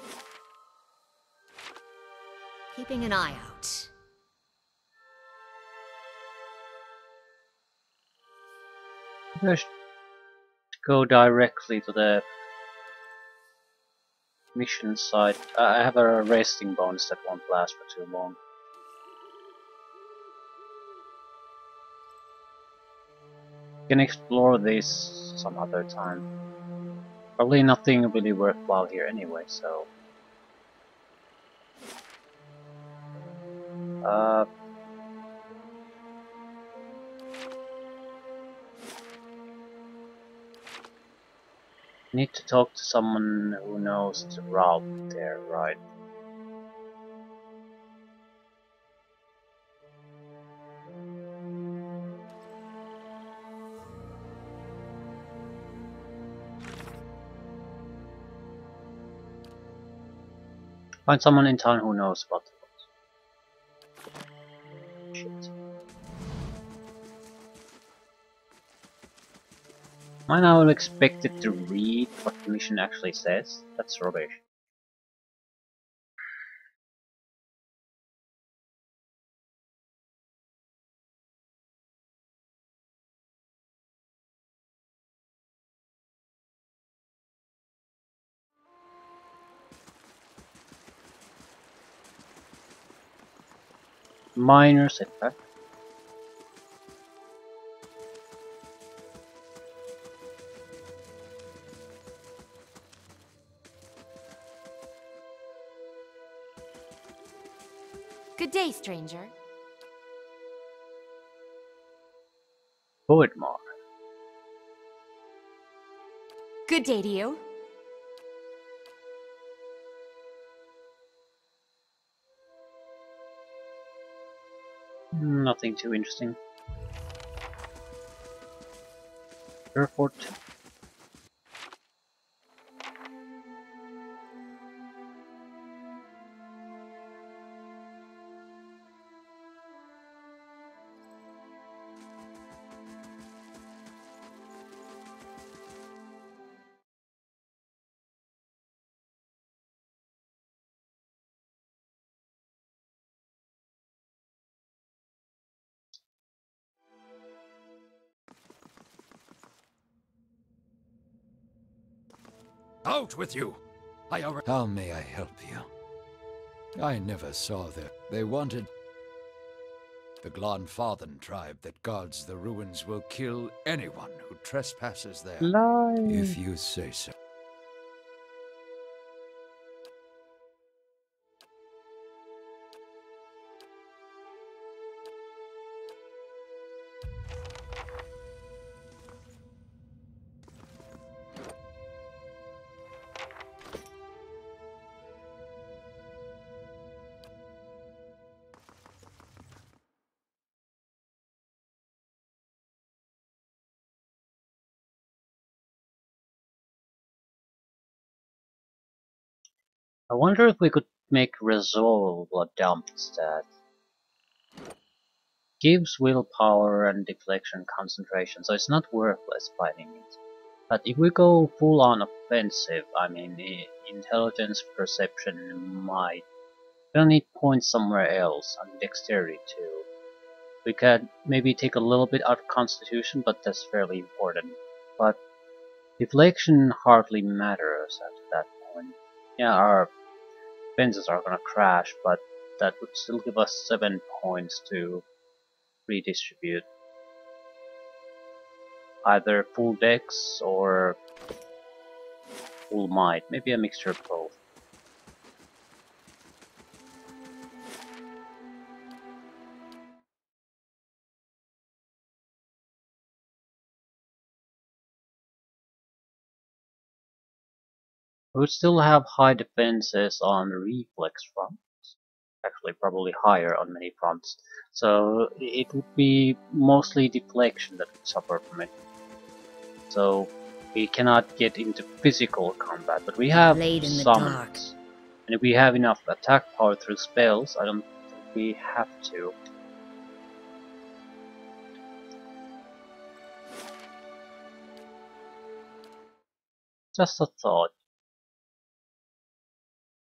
Keeping an eye out. I should go directly to the mission site. I have a resting bonus that won't last for too long. Can explore this some other time. Probably nothing really worthwhile here anyway, so... Need to talk to someone who knows the route there, right? Find someone in town who knows about the route. Shit. Am I now expected to read what the mission actually says? That's rubbish. Minor setback. Good day, stranger. Poet mark. Good day to you. Nothing too interesting. Airport. Out with you! How may I help you? I never saw them. They wanted... The Glanfathan tribe that guards the ruins will kill anyone who trespasses there. Lie. If you say so. I wonder if we could make resolve a dump that gives willpower and deflection concentration, so it's not worthless fighting it. But if we go full on offensive, I mean intelligence, perception, might, we'll need points somewhere else, and dexterity too. We can maybe take a little bit out of constitution, but that's fairly important. But deflection hardly matters at that point. Yeah, our defenses are gonna crash, but that would still give us 7 points to redistribute. Either full dex or full might, maybe a mixture of both. We would still have high defenses on reflex fronts, actually probably higher on many fronts, so it would be mostly deflection that would suffer from it. So we cannot get into physical combat, but we have summons. And if we have enough attack power through spells, I don't think we have to. Just a thought.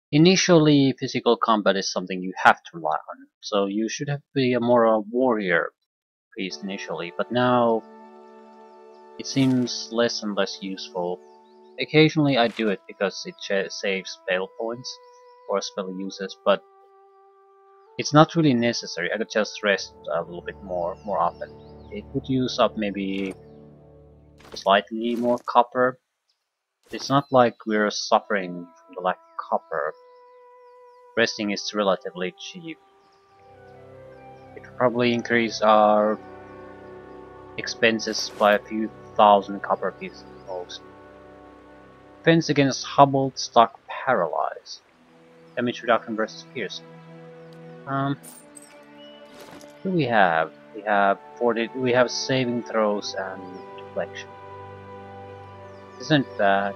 Initially, physical combat is something you have to rely on, so you should have be a more a warrior priest initially, but now it seems less and less useful. Occasionally I do it because it saves spell points or spell uses, but it's not really necessary. I could just rest a little bit more often. It would use up maybe slightly more copper. It's not like we're suffering from the lack of copper. Resting is relatively cheap. It would probably increase our expenses by a few thousand copper pieces at most. Defense against hobbled, stuck, paralyzed. Damage reduction versus piercing. What do we have? We have 40. We have saving throws and deflection. Isn't bad.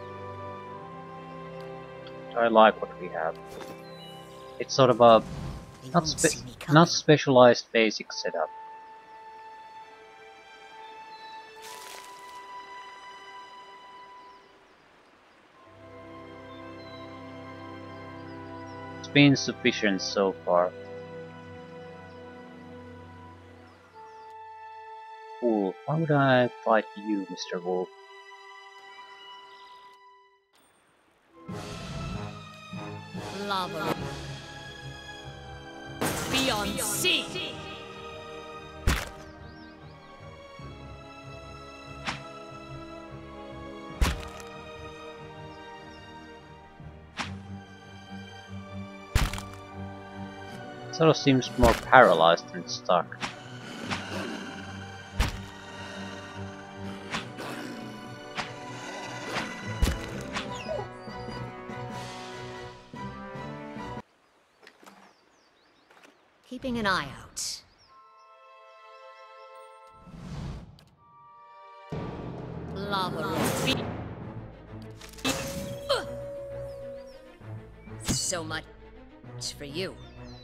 Do I like what we have? It's sort of a not specialized basic setup. It's been sufficient so far. Wolf, why would I fight you, Mr. Wolf? Lava. Beyond sea. Sort of seems more paralyzed than stuck. Keeping an eye out. Lava. So much for you.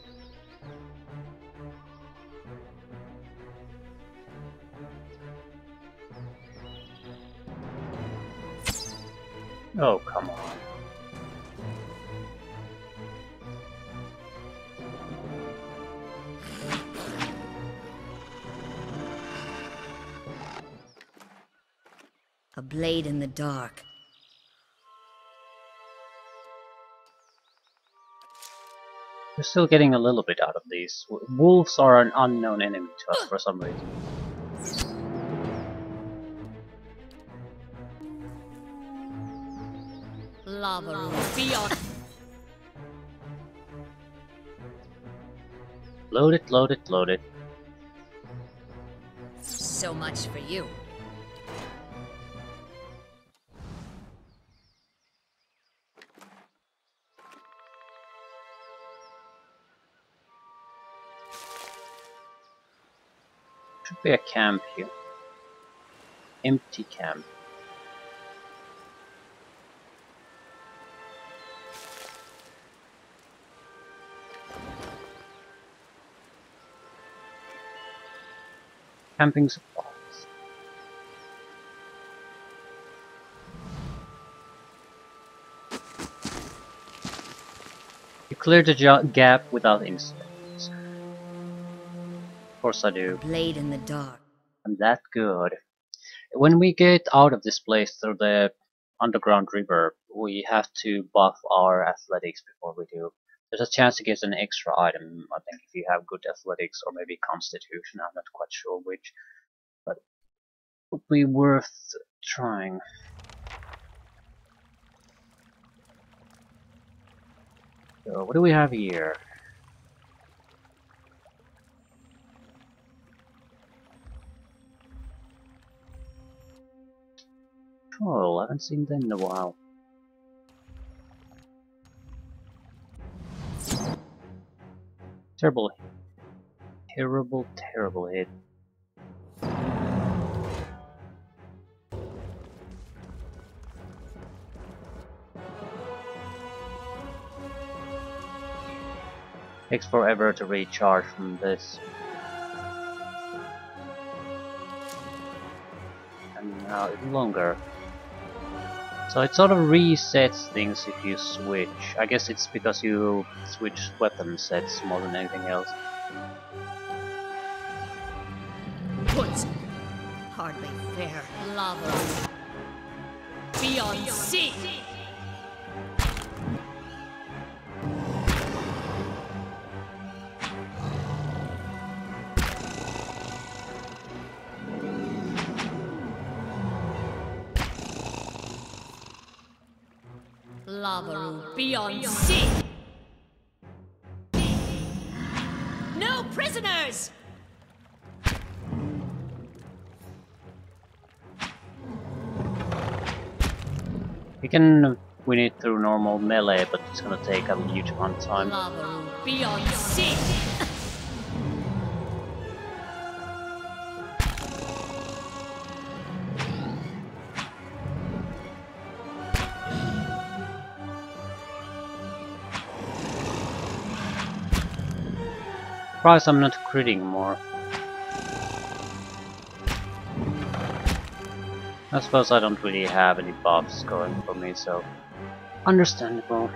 Oh, come on. A blade in the dark. We're still getting a little bit out of these. Wolves are an unknown enemy to us for some reason. Lava beyond. Load it, load it, load it. So much for you. Should be a camp here. Empty camp. Camping supplies. You cleared the gap without incidents. Of course I do. Blade in the dark. I'm that good. When we get out of this place through the underground river, we have to buff our athletics before we do. There's a chance to get an extra item, I think, if you have good athletics or maybe constitution, I'm not quite sure which. But it would be worth trying. So, what do we have here? Oh, I haven't seen them in a while. Terrible, terrible hit. Takes forever to recharge from this. And now even longer. So it sort of resets things if you switch. I guess it's because you switch weapon sets more than anything else. Poison. Hardly fair. Lava. Beyond sea. Lava beyond sea. No prisoners. You can win it through normal melee, but it's gonna take a huge amount of time. Lava beyond sea. Surprised I'm not critting more. I suppose I don't really have any buffs going for me, so understandable.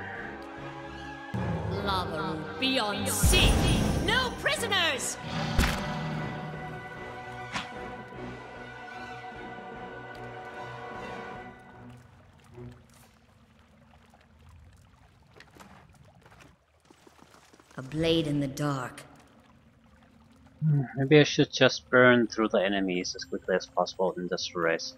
Lava beyond sea. No prisoners. A blade in the dark. Maybe I should just burn through the enemies as quickly as possible in this race.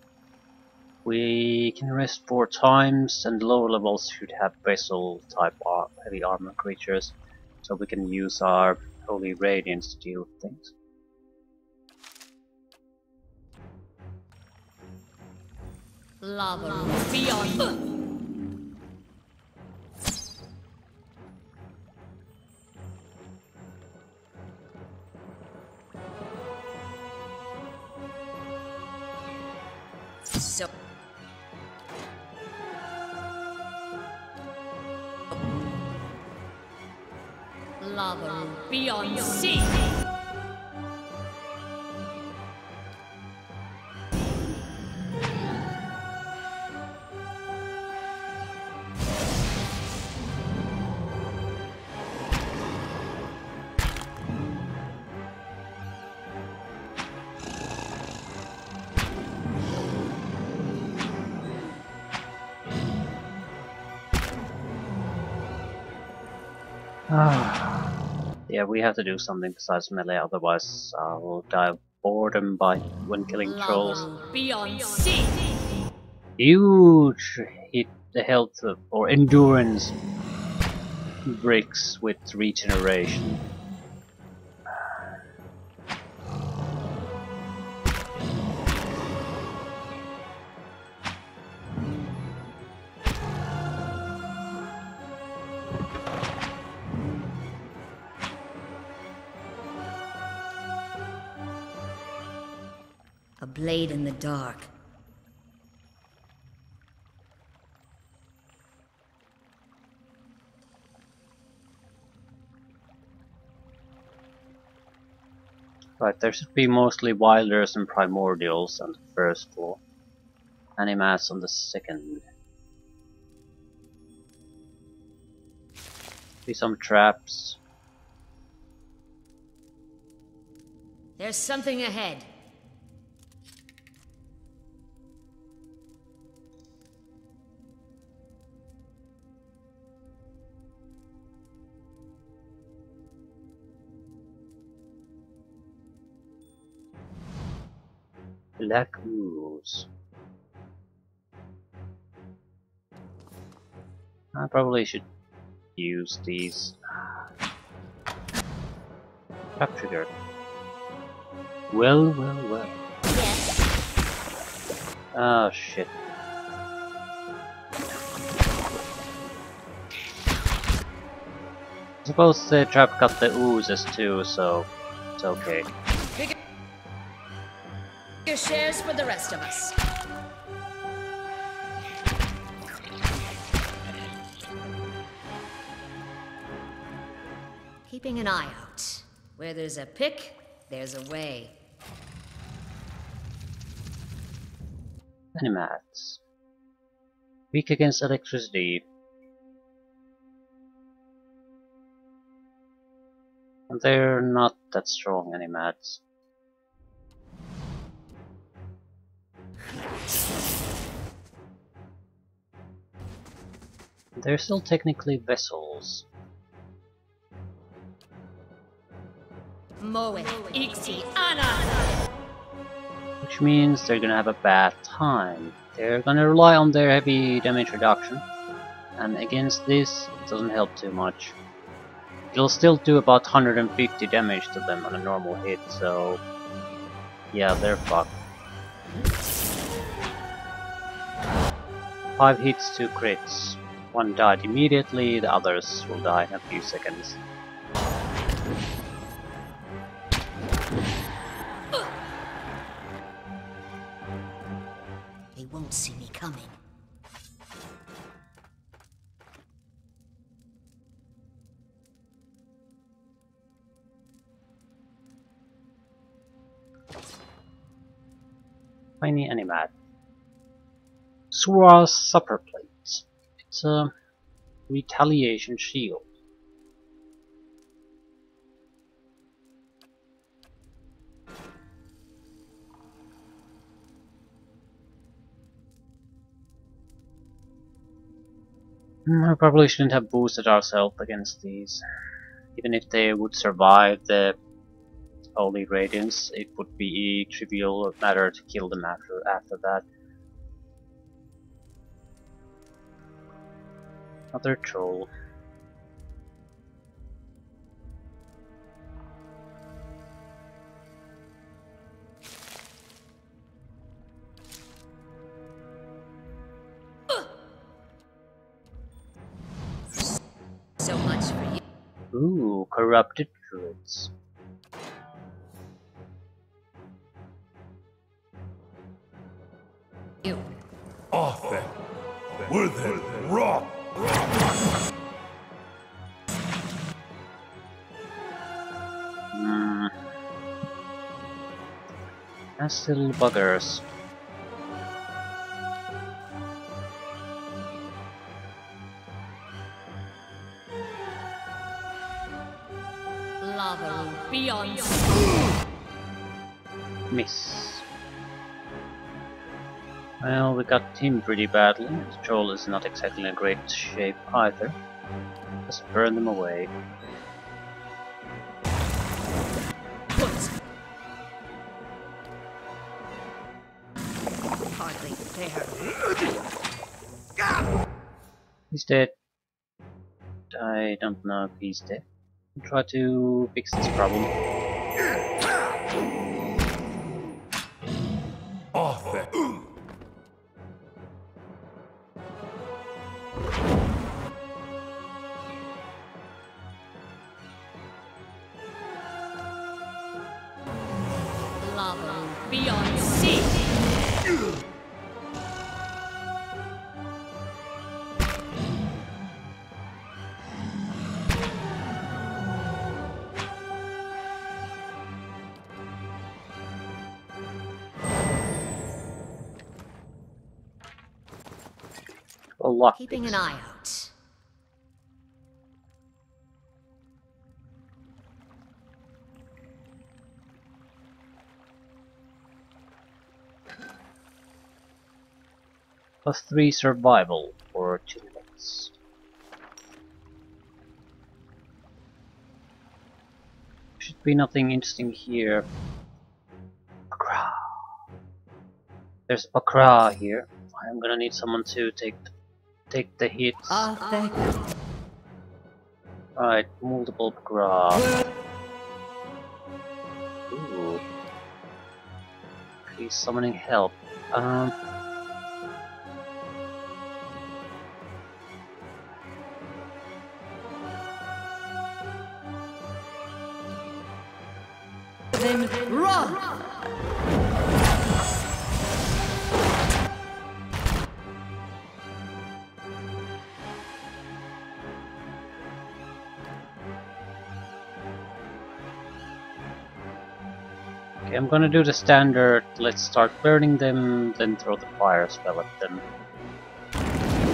We can rest 4 times, and lower levels should have vessel type heavy armor creatures, so we can use our Holy Radiance to deal with things. Lava beyond. So lava beyond sea. Yeah, we have to do something besides melee, otherwise I'll die of boredom by when killing trolls. Beyond sea. Huge hit the health or endurance bricks with regeneration. A blade in the dark. Right, there should be mostly wilders and primordials on the first floor. Animats on the second. Be some traps. There's something ahead. Black ooze. I probably should use these. Trap trigger. Well. Yes. Oh shit. I suppose the trap got the oozes too, so it's okay. Your shares for the rest of us. Keeping an eye out. Where there's a pick, there's a way. Animats. Weak against electricity. And they're not that strong, any mats. They're still technically vessels. Which means they're gonna have a bad time. They're gonna rely on their heavy damage reduction. And against this, it doesn't help too much. It'll still do about 150 damage to them on a normal hit, so... yeah, they're fucked. 5 hits, 2 crits. One died immediately, the others will die in a few seconds. They won't see me coming. Tiny animat. Sura's supper plate. It's a retaliation shield. I probably shouldn't have boosted ourselves against these. Even if they would survive the Holy Radiance, it would be a trivial matter to kill them after that. Another troll. So much for you. Ooh, corrupted druids. You. Off then. With it, raw. Nasty little buggers. Lava will be on. Miss. Well, we got him pretty badly. The troll is not exactly in great shape either. Just burn them away. Hardly fair. He's dead. I don't know if he's dead. I'll try to fix this problem. Off then. Lava will be on sea. A lot. Keeping an eye out. +3 survival for 2 minutes. Should be nothing interesting here. Bakra. There's Bakra here. I'm gonna need someone to take the hits. Thank you. Right, multiple Bakra. Ooh. He's summoning help. Then run! Okay, I'm gonna do the standard, let's start burning them, then throw the fire spell at them.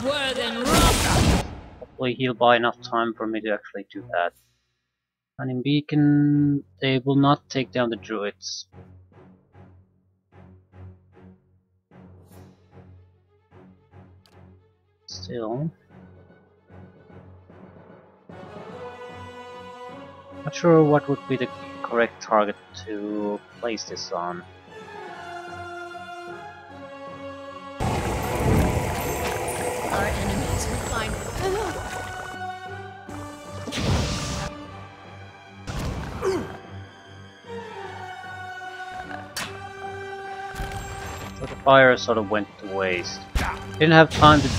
Word and rock. Hopefully he'll buy enough time for me to actually do that. And in Beacon, they will not take down the druids. Still, not sure what would be the correct target to place this on. Our enemies will find. So the fire sort of went to waste. Didn't have time to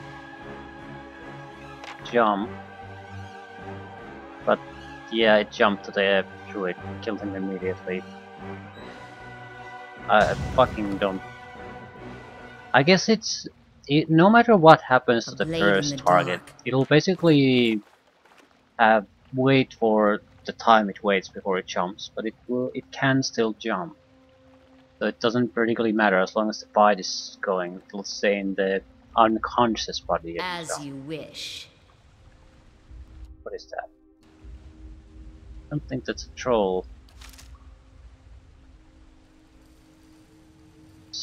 jump. But yeah, it jumped to the druid, killed him immediately. I fucking don't. I guess no matter what happens to the blade in first the target, dark. it'll basically wait for the time it waits before it jumps, but it can still jump. So it doesn't particularly matter as long as the fight is going. It'll stay in the unconscious body of the As jump. you wish. What is that? I don't think that's a troll. It's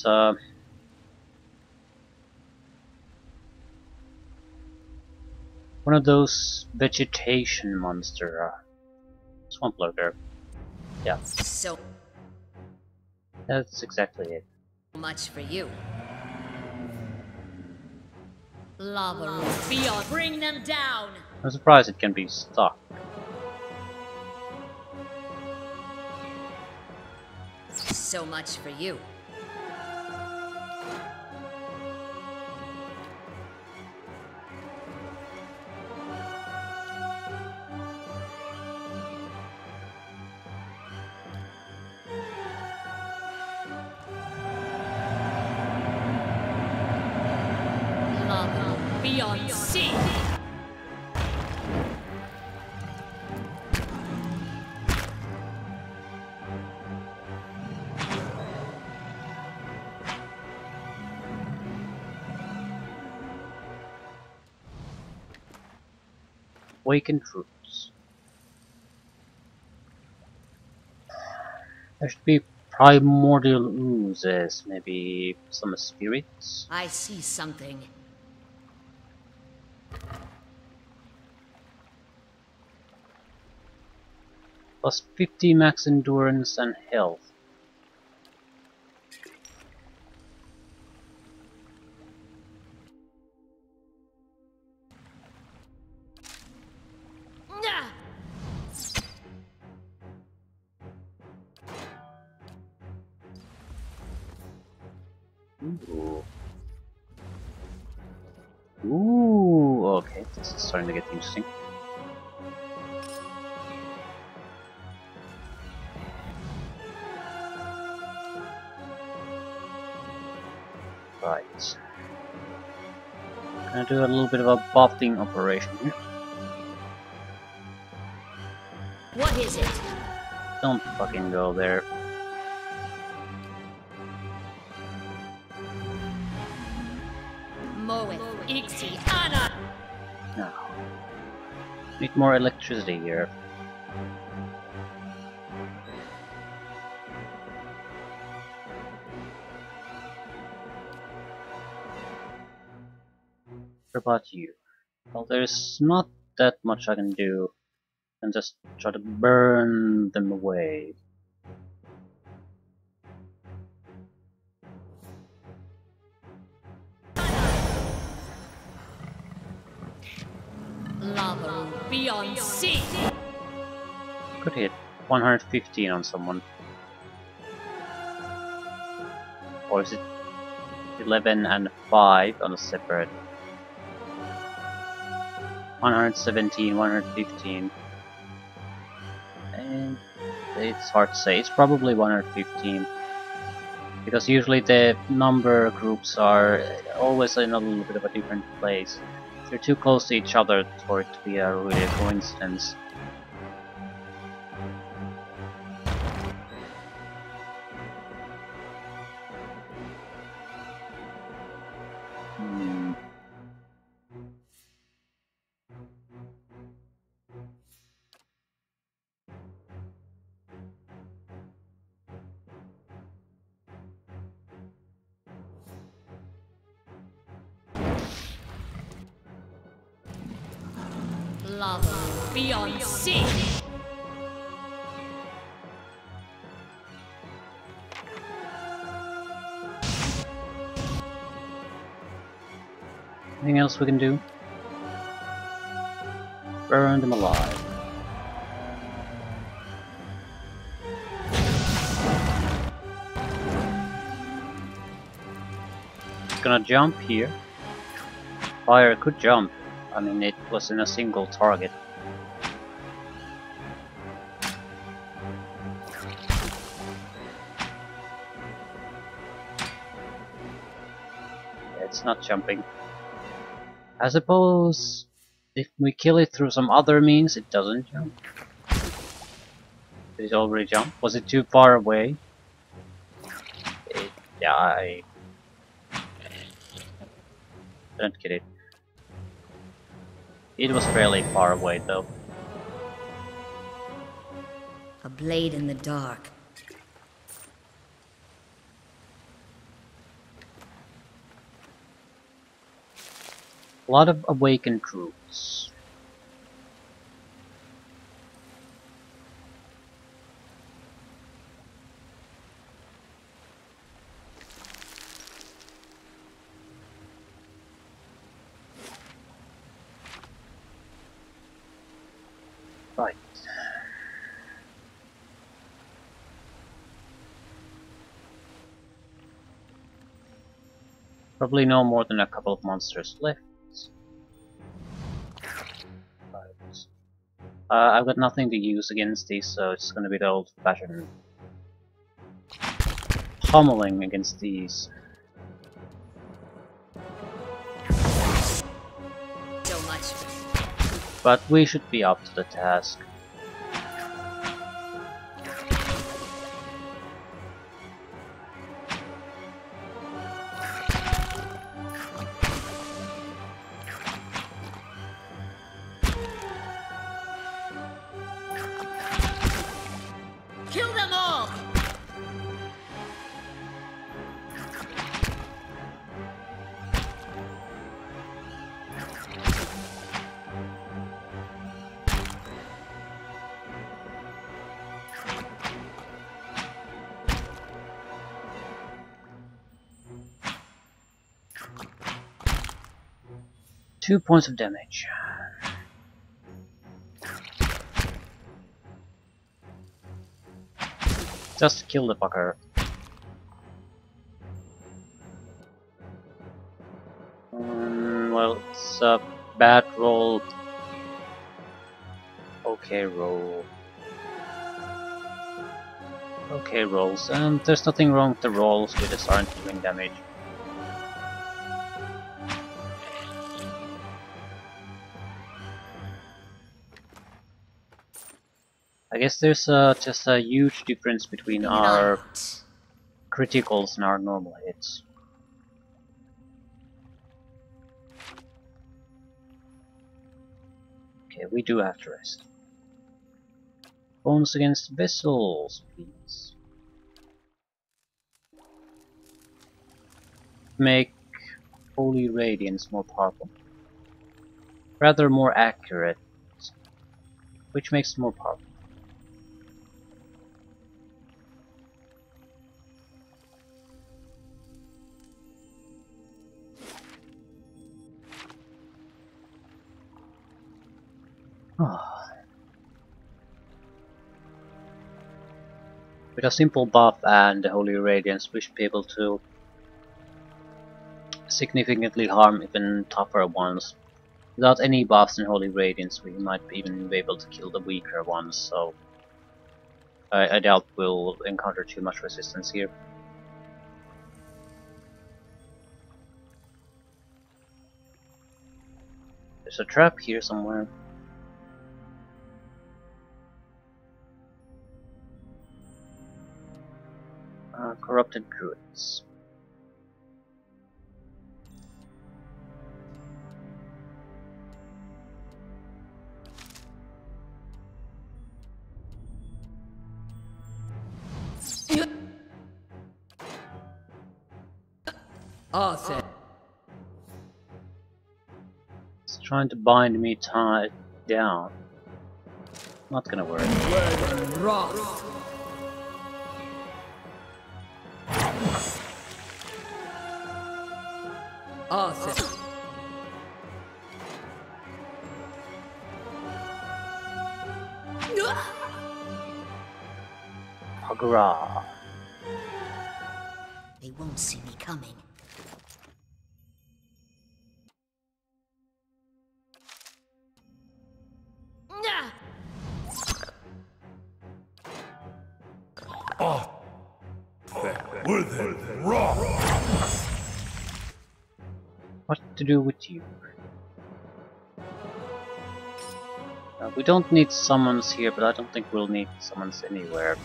one of those vegetation monster. Swamp lurker. Yeah, So that's exactly it. much for you. Lava room beyond. Bring them down. I'm surprised it can be stuck. So much for you. Lava beyond sea. Awakened roots. There should be primordial oozes, maybe some spirits. I see something. Plus 50 max endurance and health. Nah. Ooh. Ooh, okay, this is starting to get interesting. Right. Gonna do a little bit of a buffing operation here. What is it? Don't fucking go there. Moeth Ixi Anna. No. Need more electricity here. What about you? Well, there's not that much I can do. I can just try to burn them away. Lava room beyond sea. Could hit 115 on someone. Or is it 11 and 5 on a separate? 117, 115. And it's hard to say. It's probably 115. Because usually the number groups are always in a little bit of a different place. They're too close to each other for it to be a really a coincidence. Lava beyond sea. Anything else we can do? Burn them alive. It's gonna jump here. Fire could jump. I mean, it was in a single target. It's not jumping. I suppose if we kill it through some other means, it doesn't jump. Did it already jump? Was it too far away? Yeah, I didn't get it. It was fairly far away though. A blade in the dark. A lot of awakened troops. Right. Probably no more than a couple of monsters left. Right. I've got nothing to use against these, so it's gonna be the old-fashioned pummeling against these. So much. But we should be up to the task. Kill them all! Two points of damage. Just kill the fucker. Well, it's a bad roll. Okay roll. Okay rolls. And there's nothing wrong with the rolls, we just aren't doing damage. I guess there's just a huge difference between Bring it our out. criticals and our normal hits. Okay, we do have to rest. Bonus against vessels, please. Make Holy Radiance more powerful. Rather more accurate. Which makes it more powerful. With a simple buff and the Holy Radiance, we should be able to significantly harm even tougher ones. Without any buffs and Holy Radiance, we might even be able to kill the weaker ones, so I doubt we'll encounter too much resistance here. There's a trap here somewhere. Corrupted druids. Arthur. It's trying to bind me tight down. Not gonna work. Cliaban Rilag. Arthur. Pagra. They won't see me coming. With it, rock! What to do with you? We don't need summons here, but I don't think we'll need summons anywhere.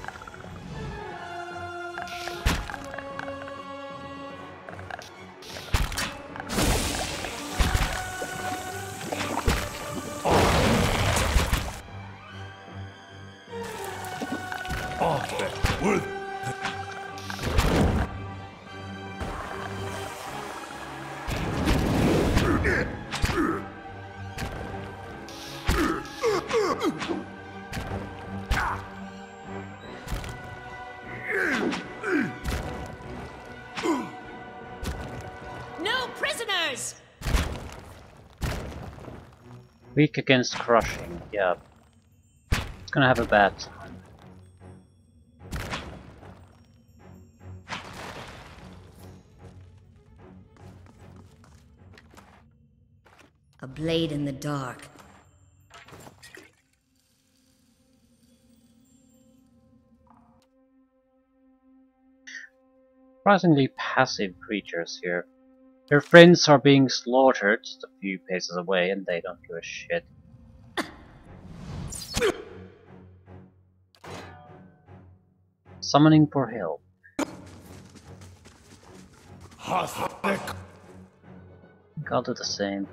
With No prisoners! Weak against crushing, yeah. It's gonna have a bad time. A blade in the dark. Surprisingly passive creatures here. Their friends are being slaughtered just a few paces away and they don't give a shit. Summoning for help. Hostek. I'll do the same.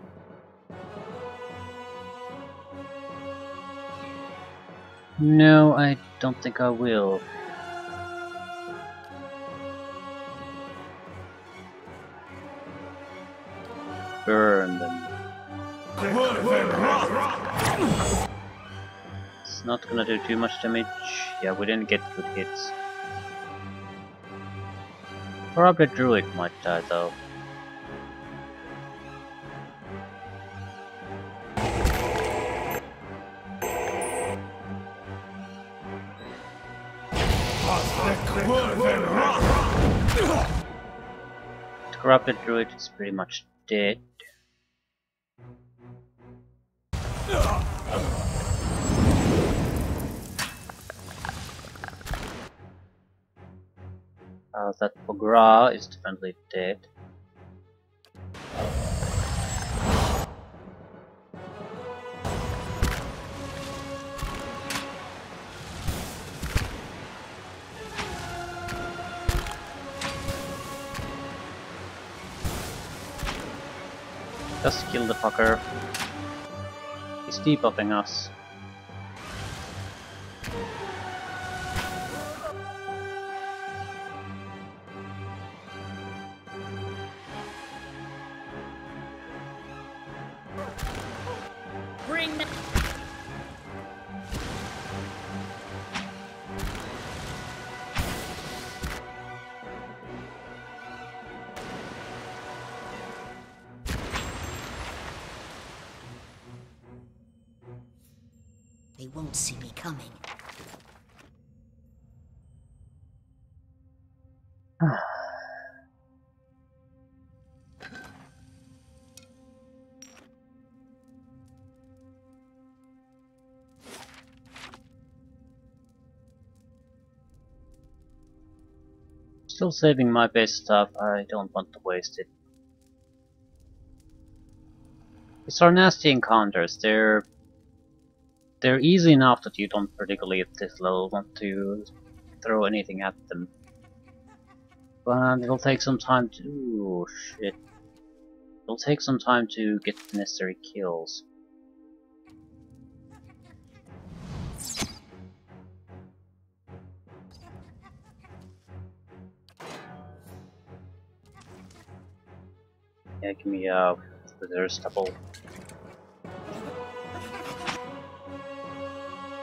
No, I don't think I will. Burn them. It's not gonna do too much damage. Yeah, we didn't get good hits. Probably Druid might die though. The corrupted Druid is pretty much dead. That Pogra is definitely dead. Just kill the fucker. He's debuffing us. Bring them. They won't see me coming. Still saving my base stuff, I don't want to waste it. These are nasty encounters, they're easy enough that you don't particularly at this level want to throw anything at them. But it'll take some time to... Ooh, shit. It'll take some time to get the necessary kills. Yeah, give me Wither stubble.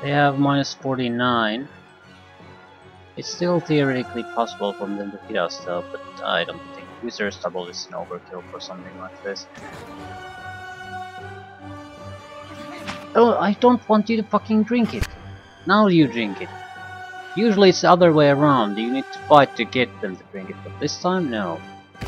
They have minus 49. It's still theoretically possible for them to hit us though, but I don't think Wizard's Double is an overkill for something like this. Oh, I don't want you to fucking drink it! Now you drink it! Usually it's the other way around, you need to fight to get them to drink it, but this time, no.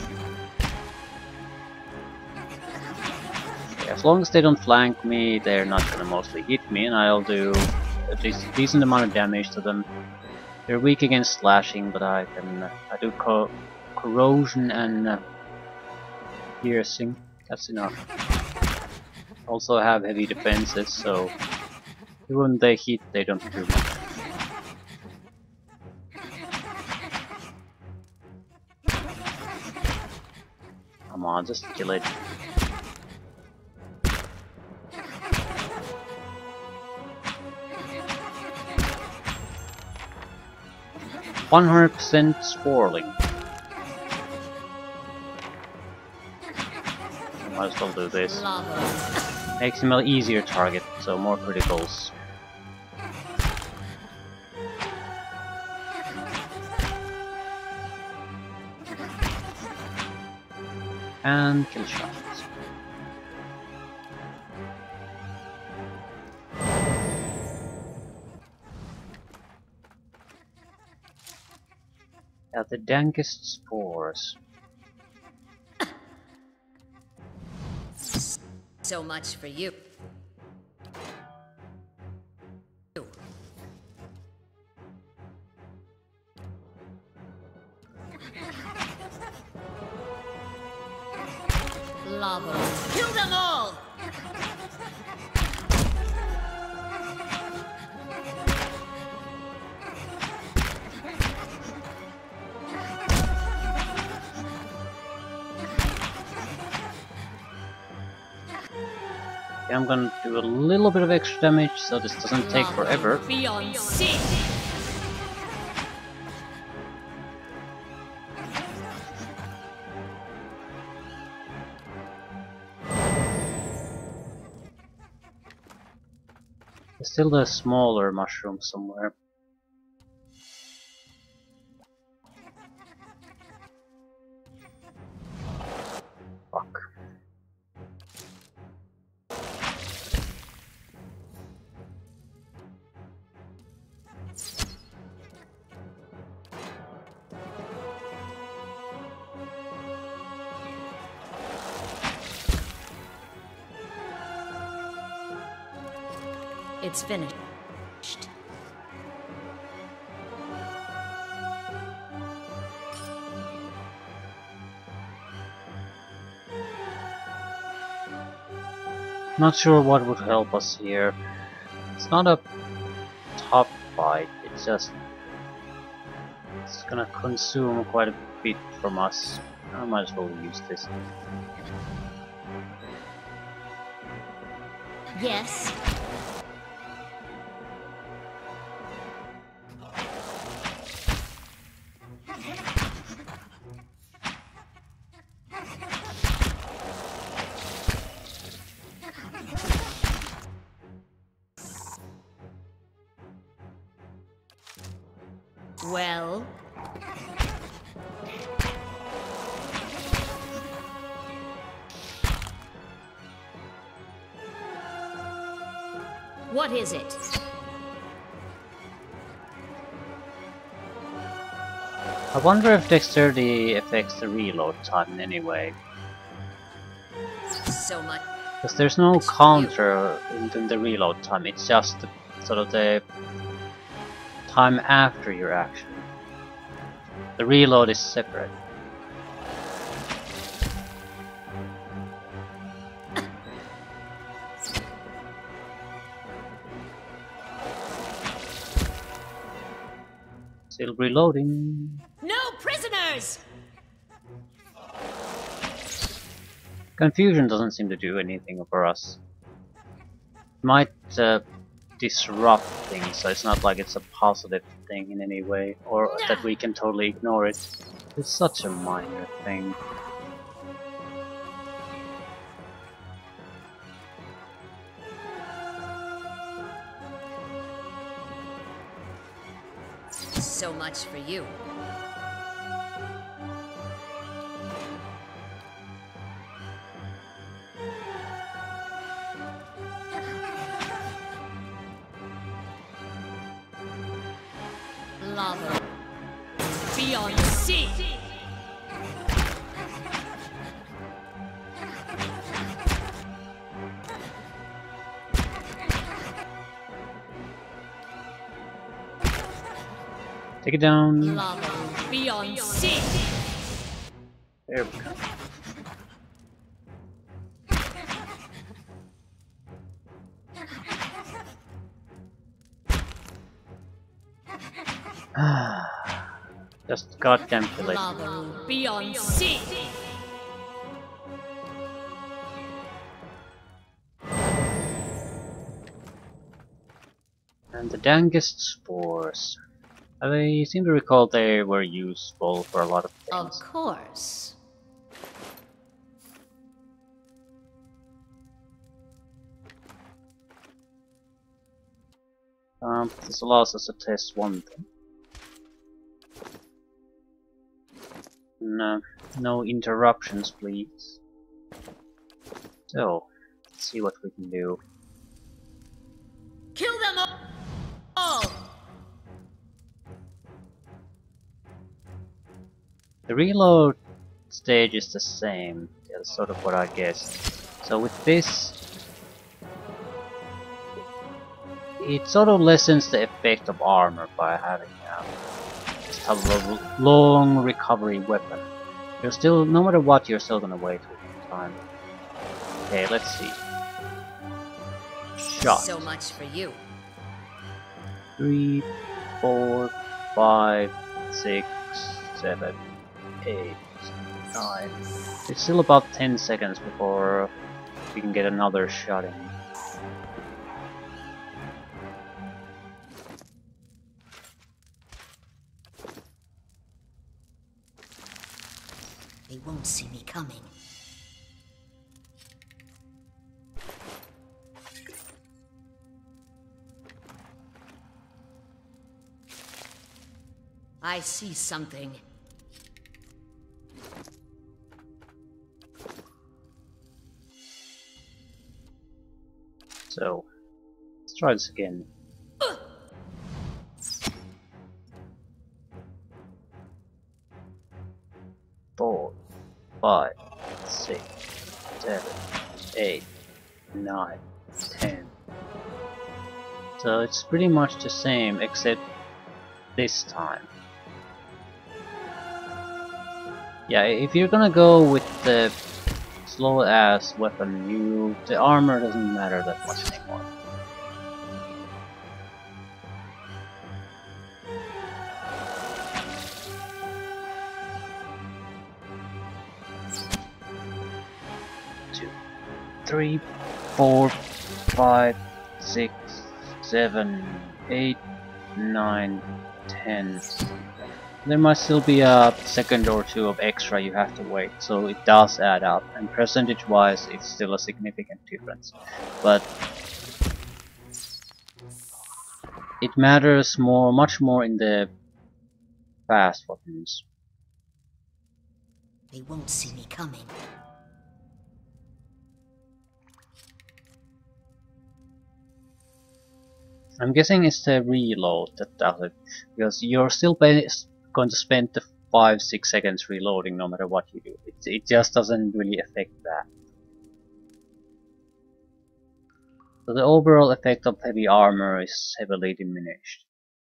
As long as they don't flank me, they're not gonna mostly hit me, and I'll do at least a decent amount of damage to them. They're weak against slashing, but I do corrosion and piercing. That's enough. Also have heavy defenses, so even when they hit, they don't do much. Come on, just kill it. "100% swirling." Might as well do this. Makes him an easier target, so more criticals. And kill shots. At the dankest spores. So much for you. Lava. Kill them all! Okay, I'm gonna do a little bit of extra damage so this doesn't take forever. Beyond sea. There's still a smaller mushroom somewhere. Fuck. It's finished. Not sure what would help us here. It's not a top fight, it's gonna consume quite a bit from us. I might as well use this. Yes. Well. What is it? I wonder if dexterity affects the reload time in any way. So much. Because there's no counter in the reload time, it's just sort of the time after your action. The reload is separate. Still reloading. No prisoners! Confusion doesn't seem to do anything for us. Might disrupt things, so it's not like it's a positive thing in any way, or that we can totally ignore it. It's such a minor thing. So much for you. Lava beyond sea. Take it down. Lava beyond sea. There we go. Just goddamn kill it. Lava beyond sea. And the Dangest spores. I seem to recall they were useful for a lot of Of things. course. This allows us to test one thing. No interruptions, please. So, let's see what we can do. Kill them all! The reload stage is the same. That's sort of what I guessed. So with this, it sort of lessens the effect of armor by having just have a long recovery weapon. You're still, no matter what, you're still gonna wait with time. Okay, let's see. Shot. So much for you. 3, 4, 5, 6, 7, 8, 9. It's still about 10 seconds before we can get another shot in. They won't see me coming. I see something. So, let's try this again. Four, 5, 6, 7, 8, 9, 10. So it's pretty much the same except this time. Yeah, if you're gonna go with the slow ass weapon, the armor doesn't matter that much anymore. Two, 3, 4, 5, 6, 7, 8, 9, 10. There might still be a second or two of extra you have to wait, so it does add up, and percentage wise it's still a significant difference. But it matters much more in the fast weapons. They won't see me coming. I'm guessing it's the reload that does it, because you're still going to spend the 5-6 seconds reloading no matter what you do. It just doesn't really affect that. So the overall effect of heavy armor is heavily diminished.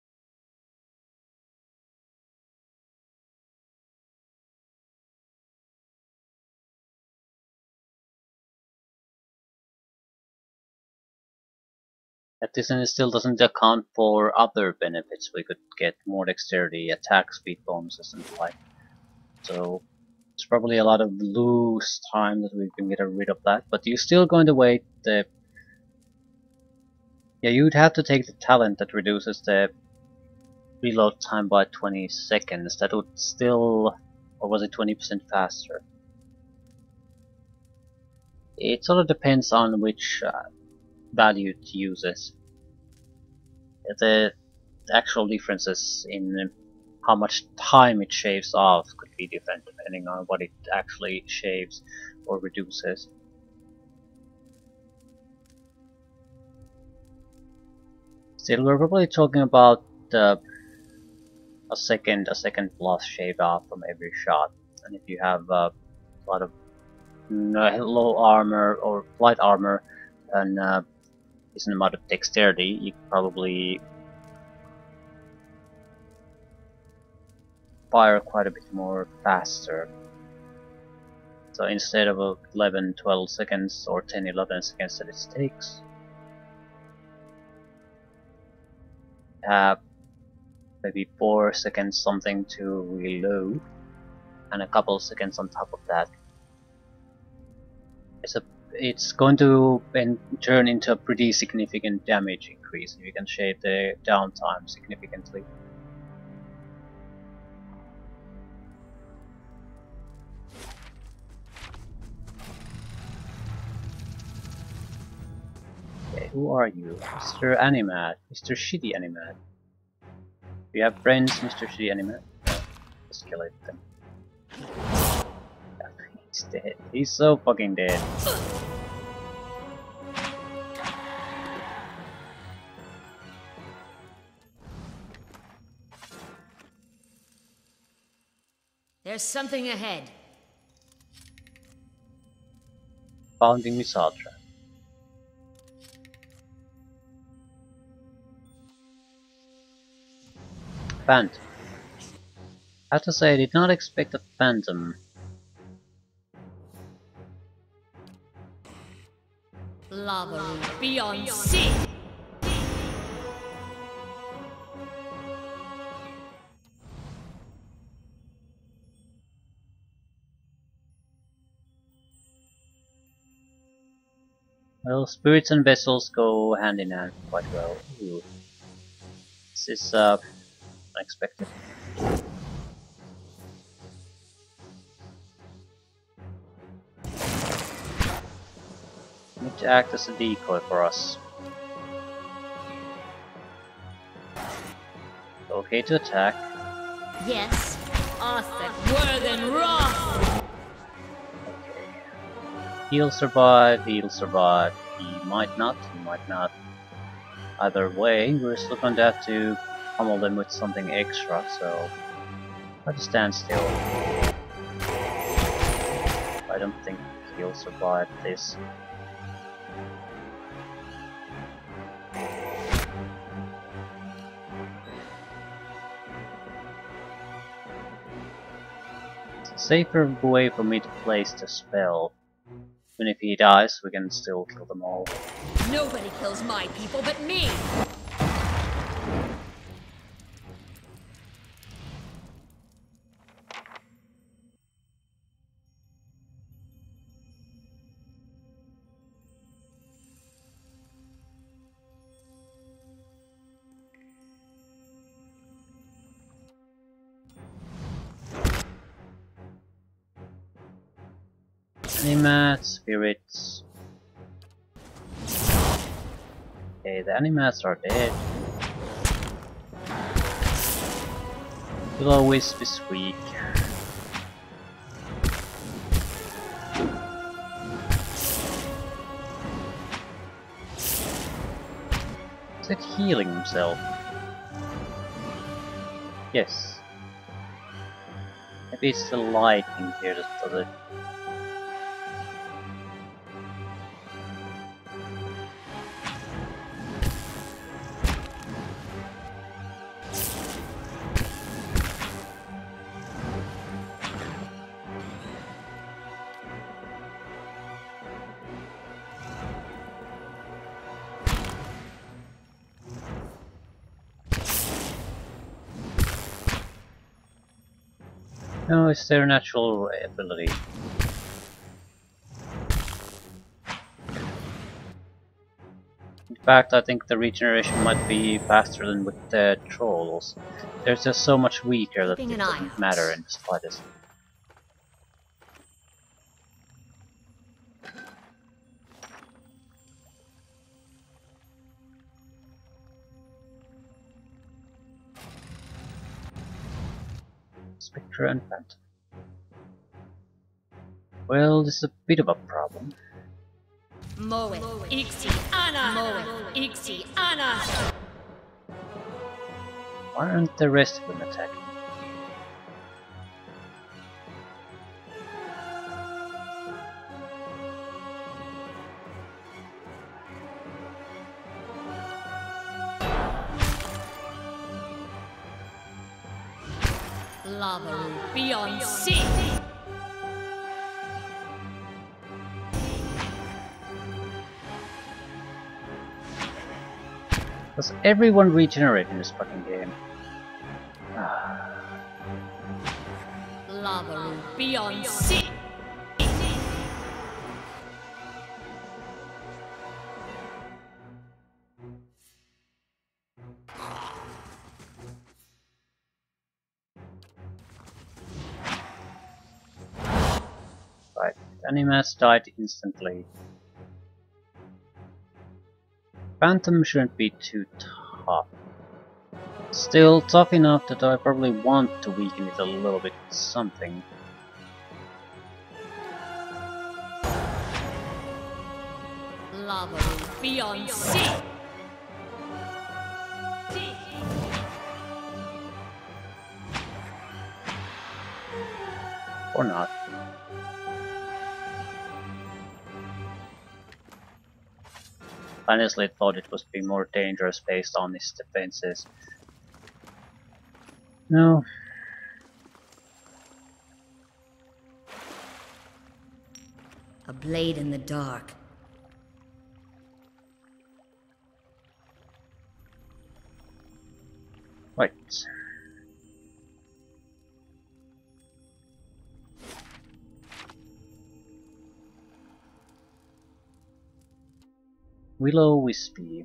At this end, it still doesn't account for other benefits. We could get more dexterity, attack speed bonuses and the like. So it's probably a lot of loose time that we can get rid of that. But you're still going to wait the... Yeah, you'd have to take the talent that reduces the reload time by 20 seconds. That would still... Or was it 20% faster? It sort of depends on which value it uses. The actual differences in how much time it shaves off could be different depending on what it actually shaves or reduces. Still, we're probably talking about a second plus shave off from every shot, and if you have a lot of low armor or light armor and decent amount of dexterity, you can probably fire quite a bit more faster. So instead of 11-12 seconds or 10-11 seconds that it takes, have maybe 4 seconds something to reload, and a couple of seconds on top of that. It's going to turn into a pretty significant damage increase if you can shave the downtime significantly. Okay, who are you? Mr. Animat, Mr. Shitty Animat. Do you have friends, Mr. Shitty Animat? Just kill it then. He's dead. He's so fucking dead. There's something ahead. Founding missile trap. Phantom. I have to say, I did not expect a phantom. Lava beyond sea. Well, spirits and vessels go hand in hand quite well. Ooh. This is unexpected. Need to act as a decoy for us. Okay to attack. Yes, Arthur Worthen Roth. He'll survive, he'll survive. He might not, he might not. Either way, we're still going to have to pummel them with something extra, so try to stand still. I don't think he'll survive this. It's a safer way for me to place the spell. Even if he dies, we can still kill them all. Nobody kills my people but me. Animat, spirits. Okay, the animats are dead. Will-O-Wisp is weak. Is it healing himself? Yes. Maybe it's the lightning here that does it. No, it's their natural ability. In fact, I think the regeneration might be faster than with the trolls. They're just so much weaker that it doesn't matter in the slightest. Spectre and Phantom. Well, this is a bit of a problem. Moe, Ixi, Ana! Moe, Ixi, Ana! Why aren't the rest of them attacking? Lava beyond sea! Does everyone regenerate in this fucking game? Lava beyond sea! Right, Animas died instantly. Phantom shouldn't be too tough. Still tough enough that I probably want to weaken it a little bit with something. Lava beyond sea! Or not. I honestly thought it would be more dangerous based on his defenses. No. A blade in the dark. Right. Willow Wispy.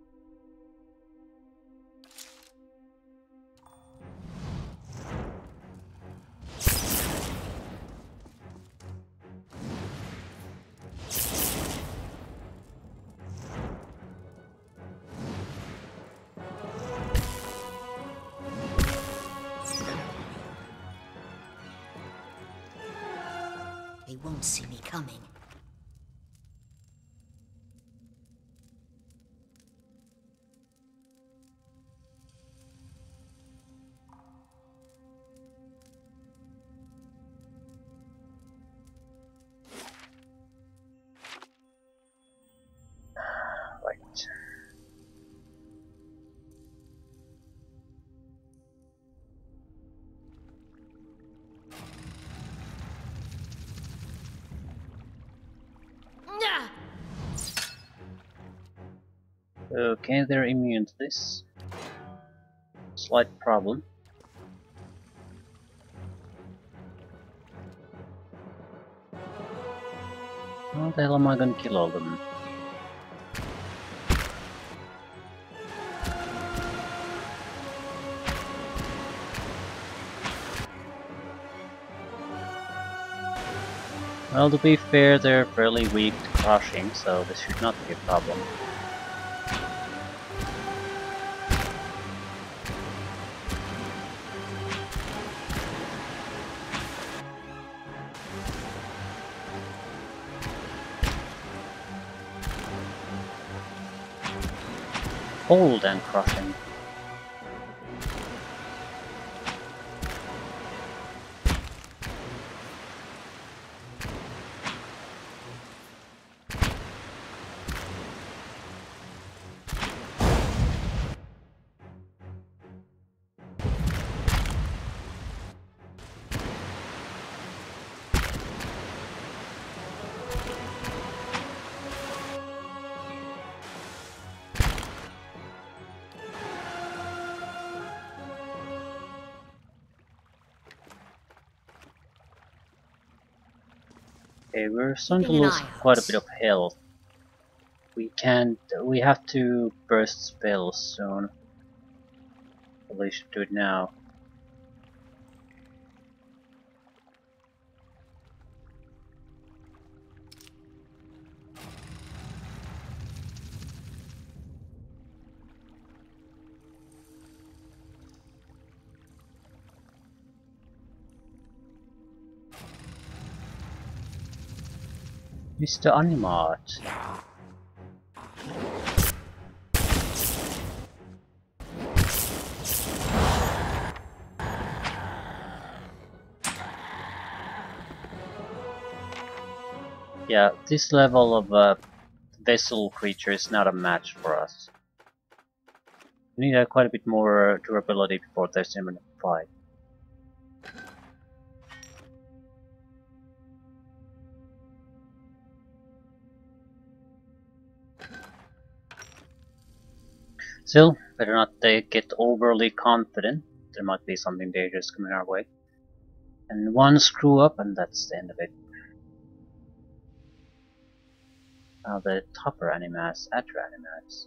They won't see me coming. Right. Okay, they're immune to this. Slight problem. How the hell am I gonna kill all of them? Well, to be fair, they're fairly weak to crushing, so this should not be a problem. Hold and crushing. Okay, we're starting to Keeping an lose eye out. quite a bit of health. We have to burst spells soon. Probably should do it now. Mr. Animat. Yeah, this level of vessel creature is not a match for us. We need quite a bit more durability before there's even a fight. Still, better not get overly confident. There might be something dangerous coming our way. And one screw up and that's the end of it. Now the tougher animats, Atra animats.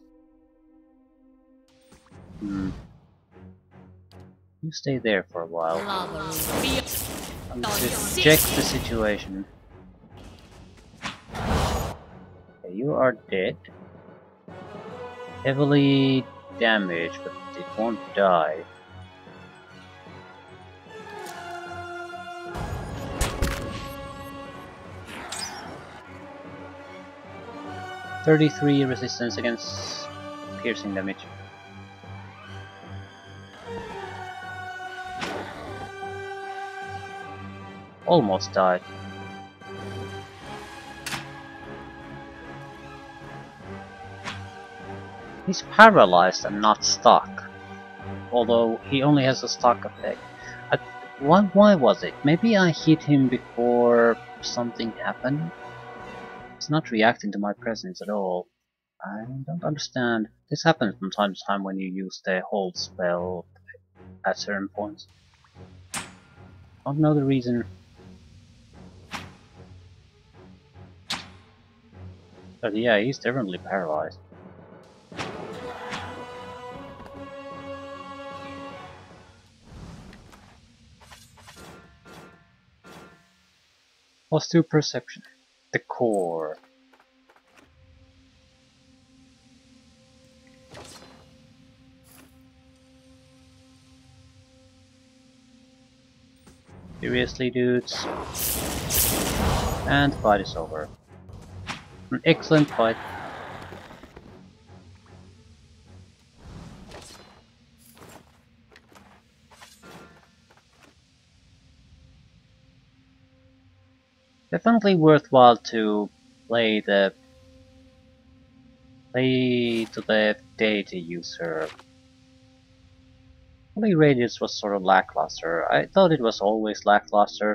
You stay there for a while. I'll just check the situation. Okay, you are dead. Heavily damaged, but it won't die. .33 resistance against piercing damage. Almost died. He's paralyzed and not stuck. Although he only has a stuck effect. Why was it? Maybe I hit him before something happened? He's not reacting to my presence at all. I don't understand. This happens from time to time when you use the hold spell at certain points. Don't know the reason. But yeah, he's definitely paralyzed. +2 perception. The core. Seriously, dudes. And the fight is over. An excellent fight. Definitely worthwhile to play to the deity user. Holy Radius was sort of lackluster. I thought it was always lackluster.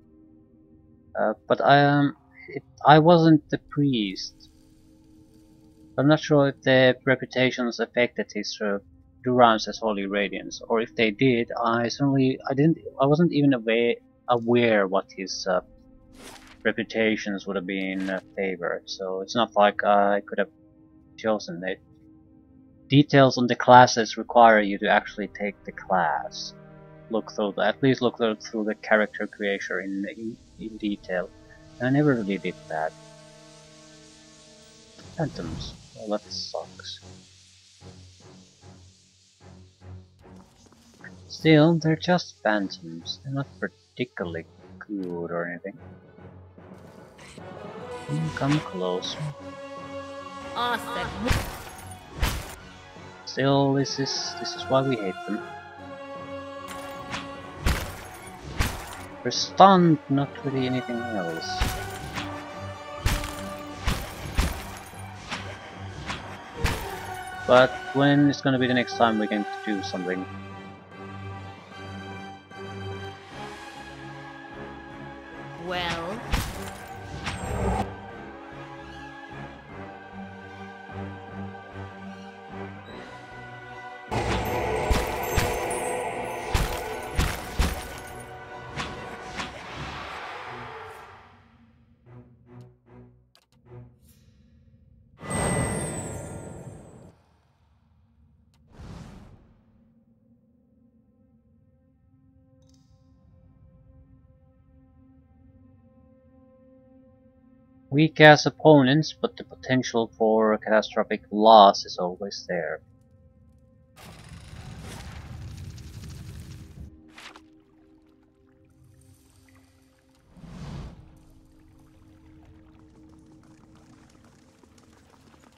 But I wasn't the priest. I'm not sure if the reputations affected his durance as Holy Radiance, or if they did. I wasn't even aware what his reputations would have been favored. So it's not like I could have chosen it. Details on the classes require you to actually take the class. At least look through the character creation in detail. And I never really did that. Phantoms. Well, that sucks. Still, they're just phantoms. They're not particularly good or anything. Come closer. Still, this is why we hate them. We're stunned, not really anything else. But when is gonna be the next time we're going to do something? Well, Weak as opponents, but the potential for catastrophic loss is always there.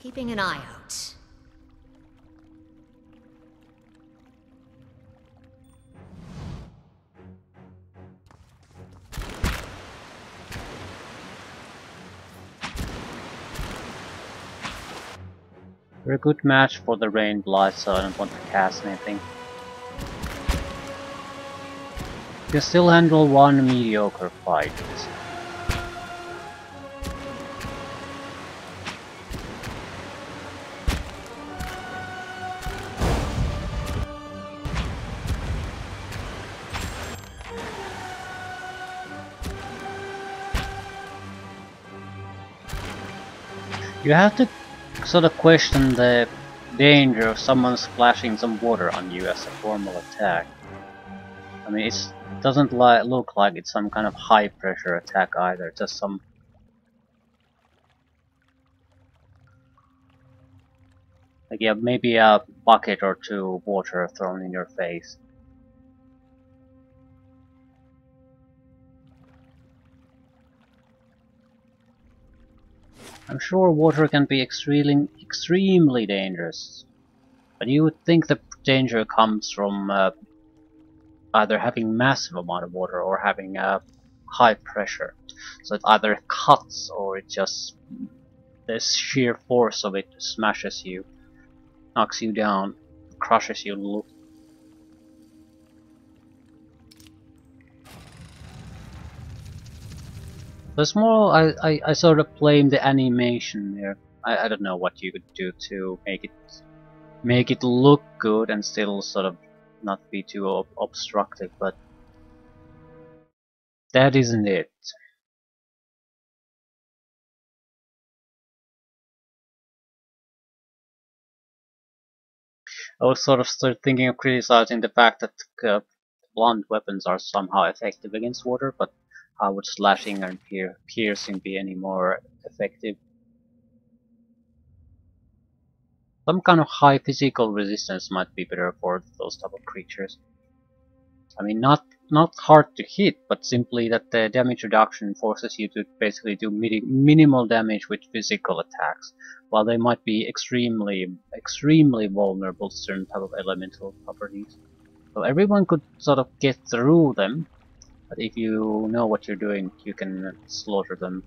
Keeping an eye out. We're a good match for the Rain Blight, so I don't want to cast anything. You still handle one mediocre fight. You have to sort of question the danger of someone splashing some water on you as a formal attack. I mean, it doesn't look like it's some kind of high pressure attack either, just some... like, yeah, maybe a bucket or two of water thrown in your face. I'm sure water can be extremely dangerous, but you would think the danger comes from either having massive amount of water or having high pressure. So it either cuts or it just, the sheer force of it smashes you, knocks you down, crushes you. There's more, I sort of blame the animation there. I don't know what you could do to make it look good and still sort of not be too obstructive, but that isn't it. I was sort of thinking of criticizing the fact that blunt weapons are somehow effective against water, but how would slashing and piercing be any more effective? Some kind of high physical resistance might be better for those type of creatures. I mean, not hard to hit, but simply that the damage reduction forces you to basically do minimal damage with physical attacks, while they might be extremely vulnerable to certain type of elemental properties. So everyone could sort of get through them, but if you know what you're doing, you can slaughter them.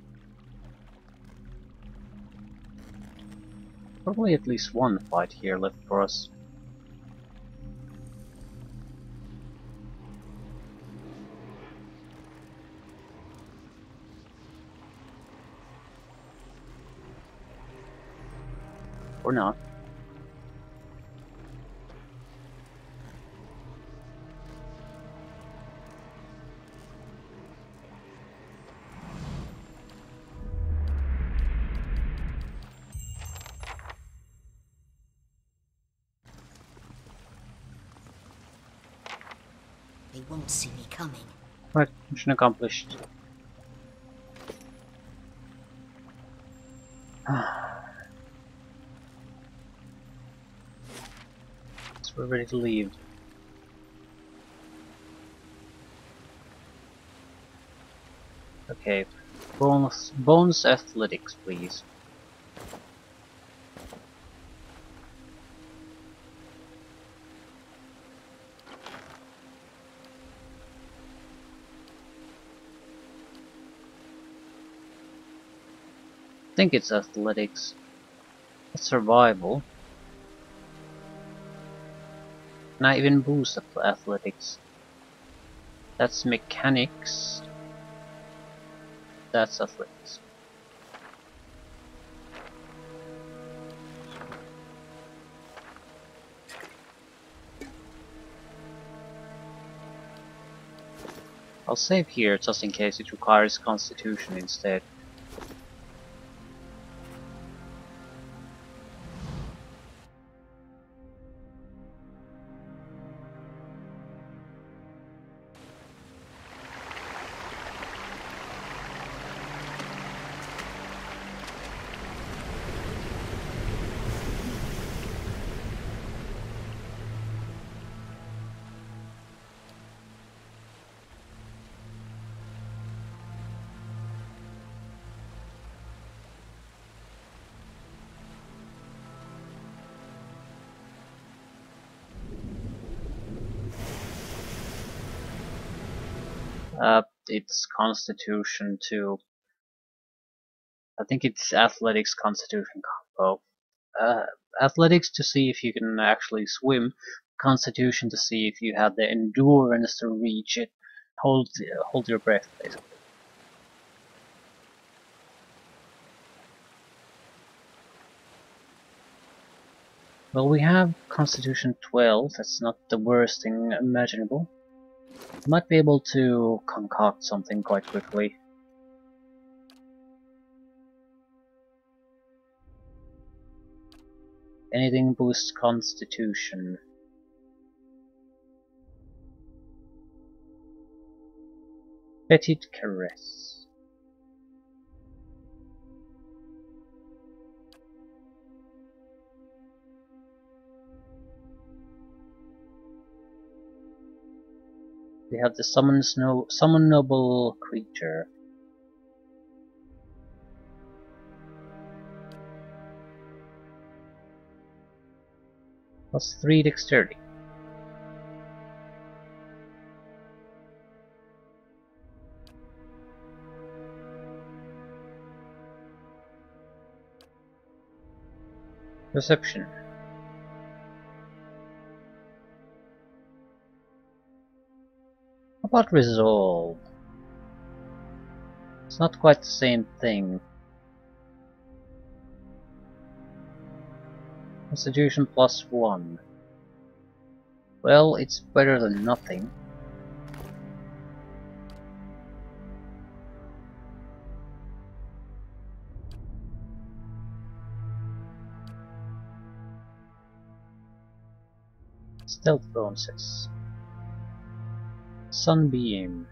Probably at least one fight here left for us. Or not. They won't see me coming. Right, mission accomplished. So we're ready to leave. Okay, bonus athletics, please. I think it's athletics. It's survival. Can I even boost athletics? That's mechanics. That's athletics. I'll save here just in case it requires constitution instead. It's Constitution to. I think it's Athletics Constitution combo. Athletics to see if you can actually swim. Constitution to see if you have the endurance to reach it. Hold your breath, basically. Well, we have Constitution 12. That's not the worst thing imaginable. Might be able to concoct something quite quickly. Anything boosts Constitution. Petite Caress. We have the summon noble creature. +3 dexterity. Perception. How about Resolve? It's not quite the same thing. Constitution +1. Well, it's better than nothing. Stealth bonuses. Sunbeam.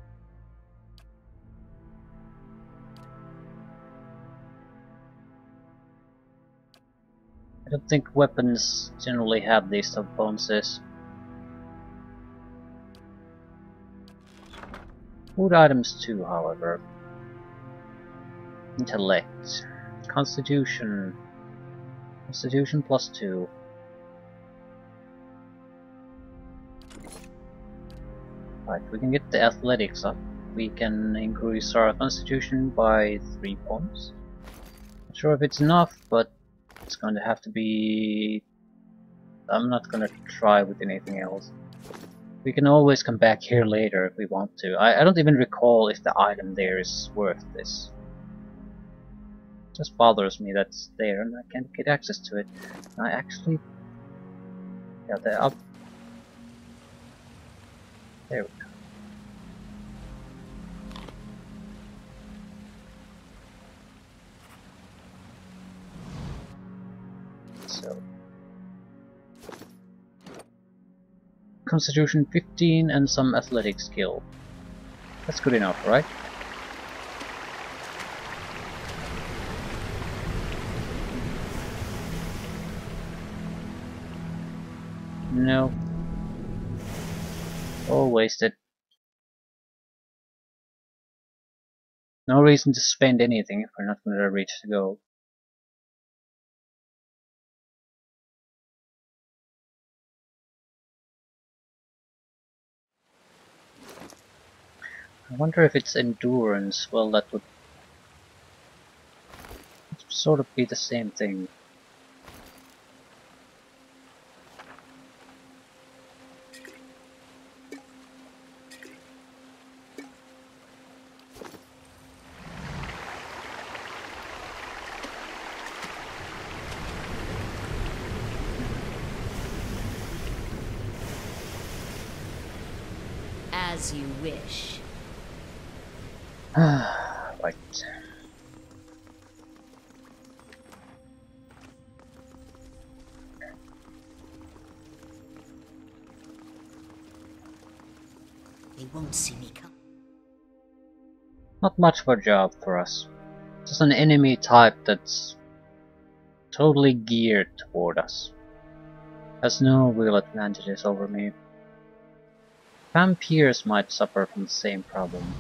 I don't think weapons generally have these stealth bonuses. Food items too, however. Intellect. Constitution. Constitution +2. Right, we can get the athletics up. We can increase our constitution by 3 points. Not sure if it's enough, but it's going to have to be... I'm not going to try with anything else. We can always come back here later if we want to. I don't even recall if the item there is worth this. It just bothers me that it's there and I can't get access to it. I actually... Yeah, they're up. There we go. So... Constitution 15 and some athletic skill. That's good enough, right? No. All wasted. No reason to spend anything if we're not going to reach the goal. I wonder if it's endurance. Well, that would sort of be the same thing. As you wish. Right. They won't see me come. Not much of a job for us. Just an enemy type that's totally geared toward us. Has no real advantages over me. Vampires might suffer from the same problem.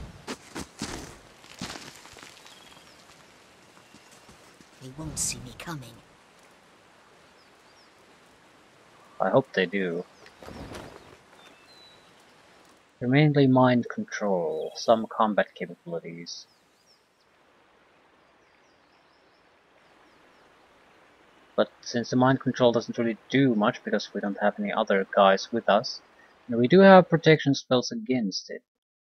They won't see me coming. I hope they do. They're mainly mind control, some combat capabilities. But since the mind control doesn't really do much because we don't have any other guys with us, we do have protection spells against it.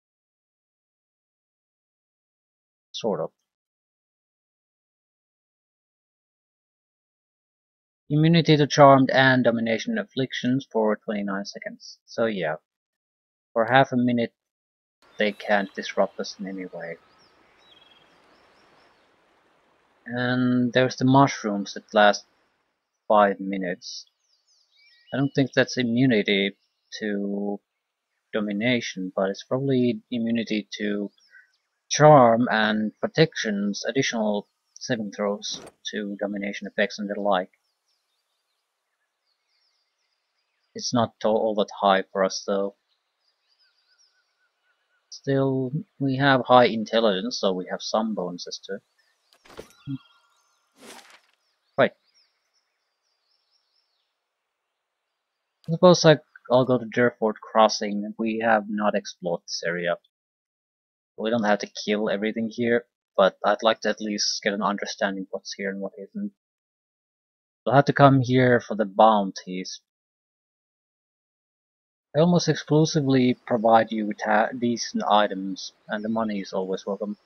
Sort of. Immunity to charmed and domination afflictions for 29 seconds. So yeah, for half a minute they can't disrupt us in any way. And there's the mushrooms that last 5 minutes. I don't think that's immunity to domination, but it's probably immunity to charm and protections, additional saving throws to domination effects and the like. It's not all that high for us though. Still, we have high intelligence, so we have some bonuses too. Right. I suppose I'll go to Durford Crossing. We have not explored this area. We don't have to kill everything here, but I'd like to at least get an understanding of what's here and what isn't. We'll have to come here for the bounties. They almost exclusively provide you with decent items, and the money is always welcome.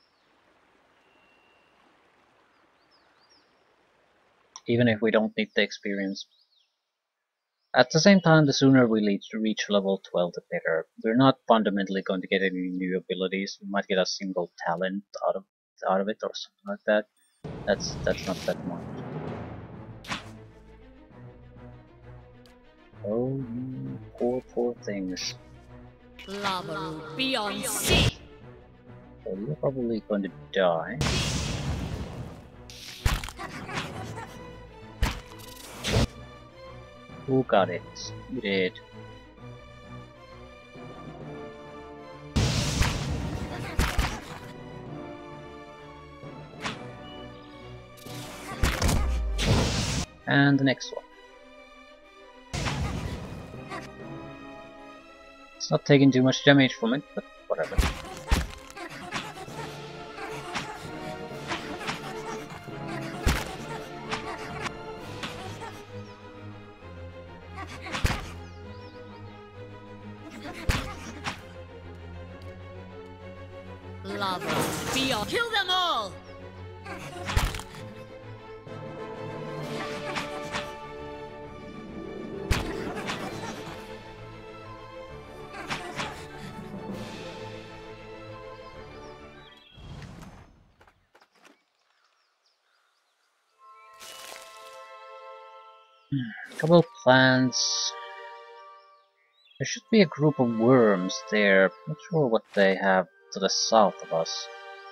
Even if we don't need the experience. At the same time, the sooner we reach level 12, the better. We're not fundamentally going to get any new abilities. We might get a single talent out of it or something like that. That's not that much. Oh, you poor things. Lava beyond sea. So you're probably going to die. Who got it? You did. And the next one. It's not taking too much damage from it, but whatever. Lava beyond. Kill them all! Couple of plants. There should be a group of worms there. Not sure what they have to the south of us.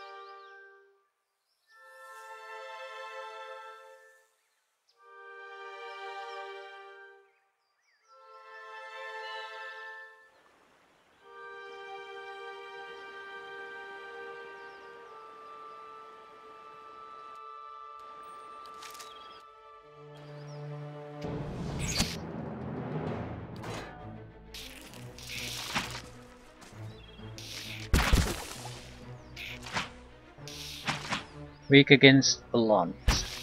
Weak against blunt.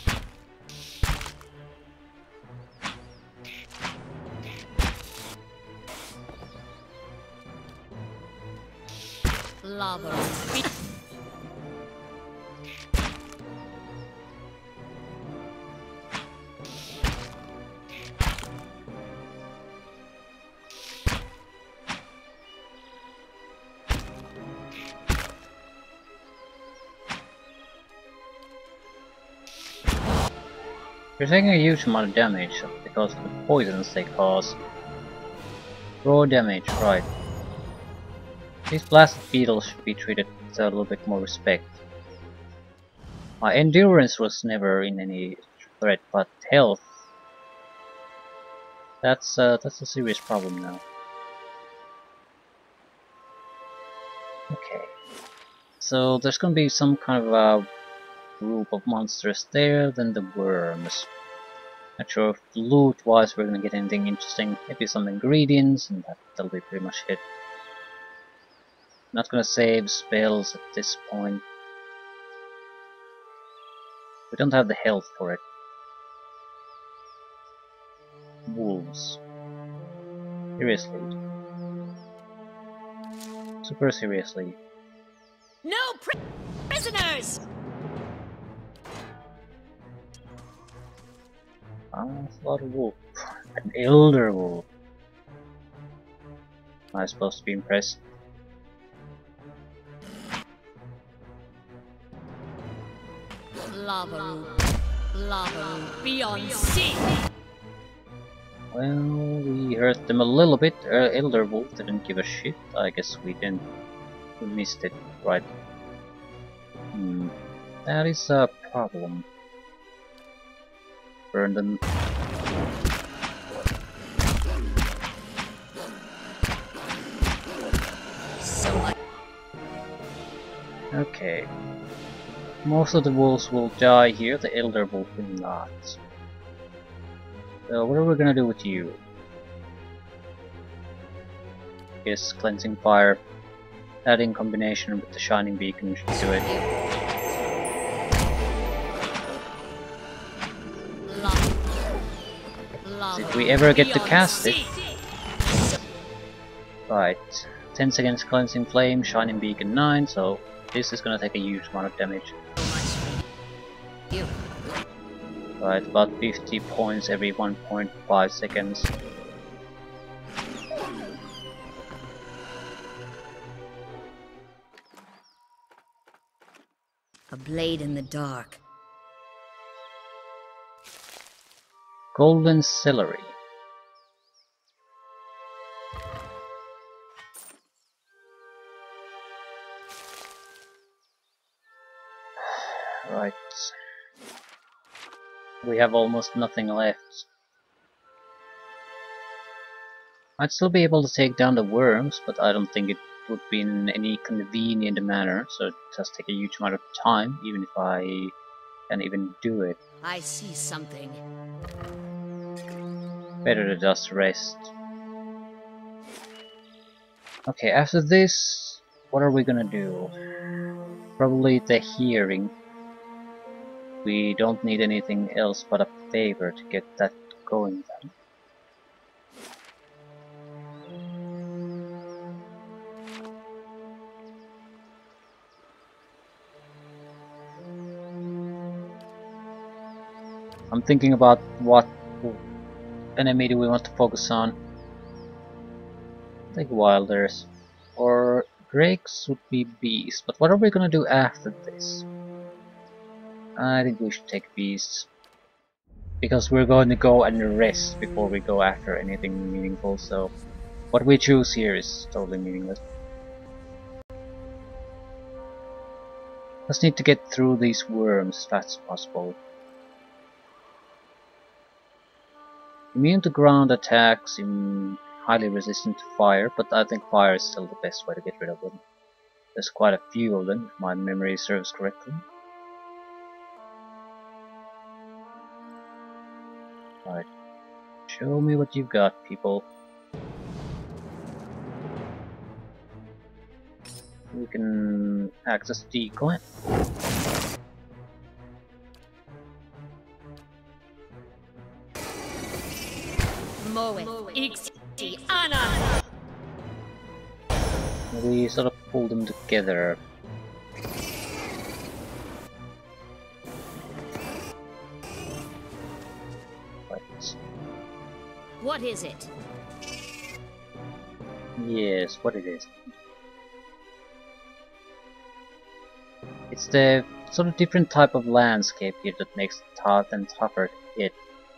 Lava. You're taking a huge amount of damage because of the poisons they cause. Raw damage, right. These blasted beetles should be treated with a little bit more respect. My endurance was never in any threat, but health. That's a serious problem now. Okay. So there's gonna be some kind of a group of monsters there, then the worms. Not sure if loot wise we're gonna get anything interesting. Maybe some ingredients, and that'll be pretty much it. Not gonna save spells at this point. We don't have the health for it. Wolves. Seriously. Super seriously. No prisoners! Ah, that's a lot of wolf. An elder wolf. Am I supposed to be impressed? Lava beyond sea! Well, we hurt them a little bit. Elder wolf didn't give a shit. I guess we didn't. We missed it, right? That is a problem. Burn them. So much. Okay. Most of the wolves will die here, the elder wolf will not. So what are we gonna do with you? Yes, cleansing fire. That in combination with the shining beacon should do it. Did we ever get to cast it? Right. 10 seconds cleansing flame, shining beacon 9, so this is gonna take a huge amount of damage. Right, about 50 points every 1.5 seconds. A blade in the dark. Golden celery. Right. We have almost nothing left. I'd still be able to take down the worms, but I don't think it would be in any convenient manner, so it does take a huge amount of time, even if I can even do it. I see something. Better to just rest. Okay, after this, what are we gonna do? Probably the hearing. We don't need anything else but a favor to get that going then. I'm thinking about what enemy do we want to focus on. I think wilders. Or drakes would be beasts, but what are we gonna do after this? I think we should take beasts. Because we're going to go and rest before we go after anything meaningful, so what we choose here is totally meaningless. Just need to get through these worms as fast as possible. Immune to ground attacks, highly resistant to fire, but I think fire is still the best way to get rid of them. There's quite a few of them, if my memory serves correctly. Right. Show me what you've got, people. We can access decoy. We sort of pull them together. Right. What is it? Yes, what it is. It's the sort of different type of landscape here that makes it tough and tougher to hit.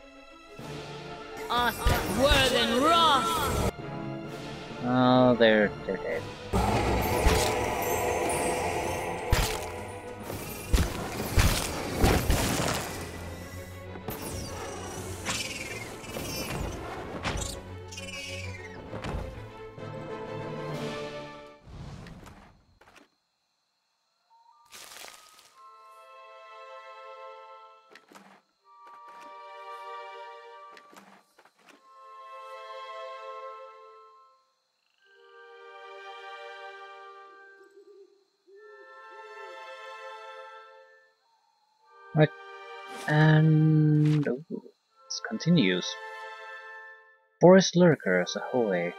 Word and wrath! Oh, they're dead. Right, and ooh, this continues. Forest lurkers, ahoy!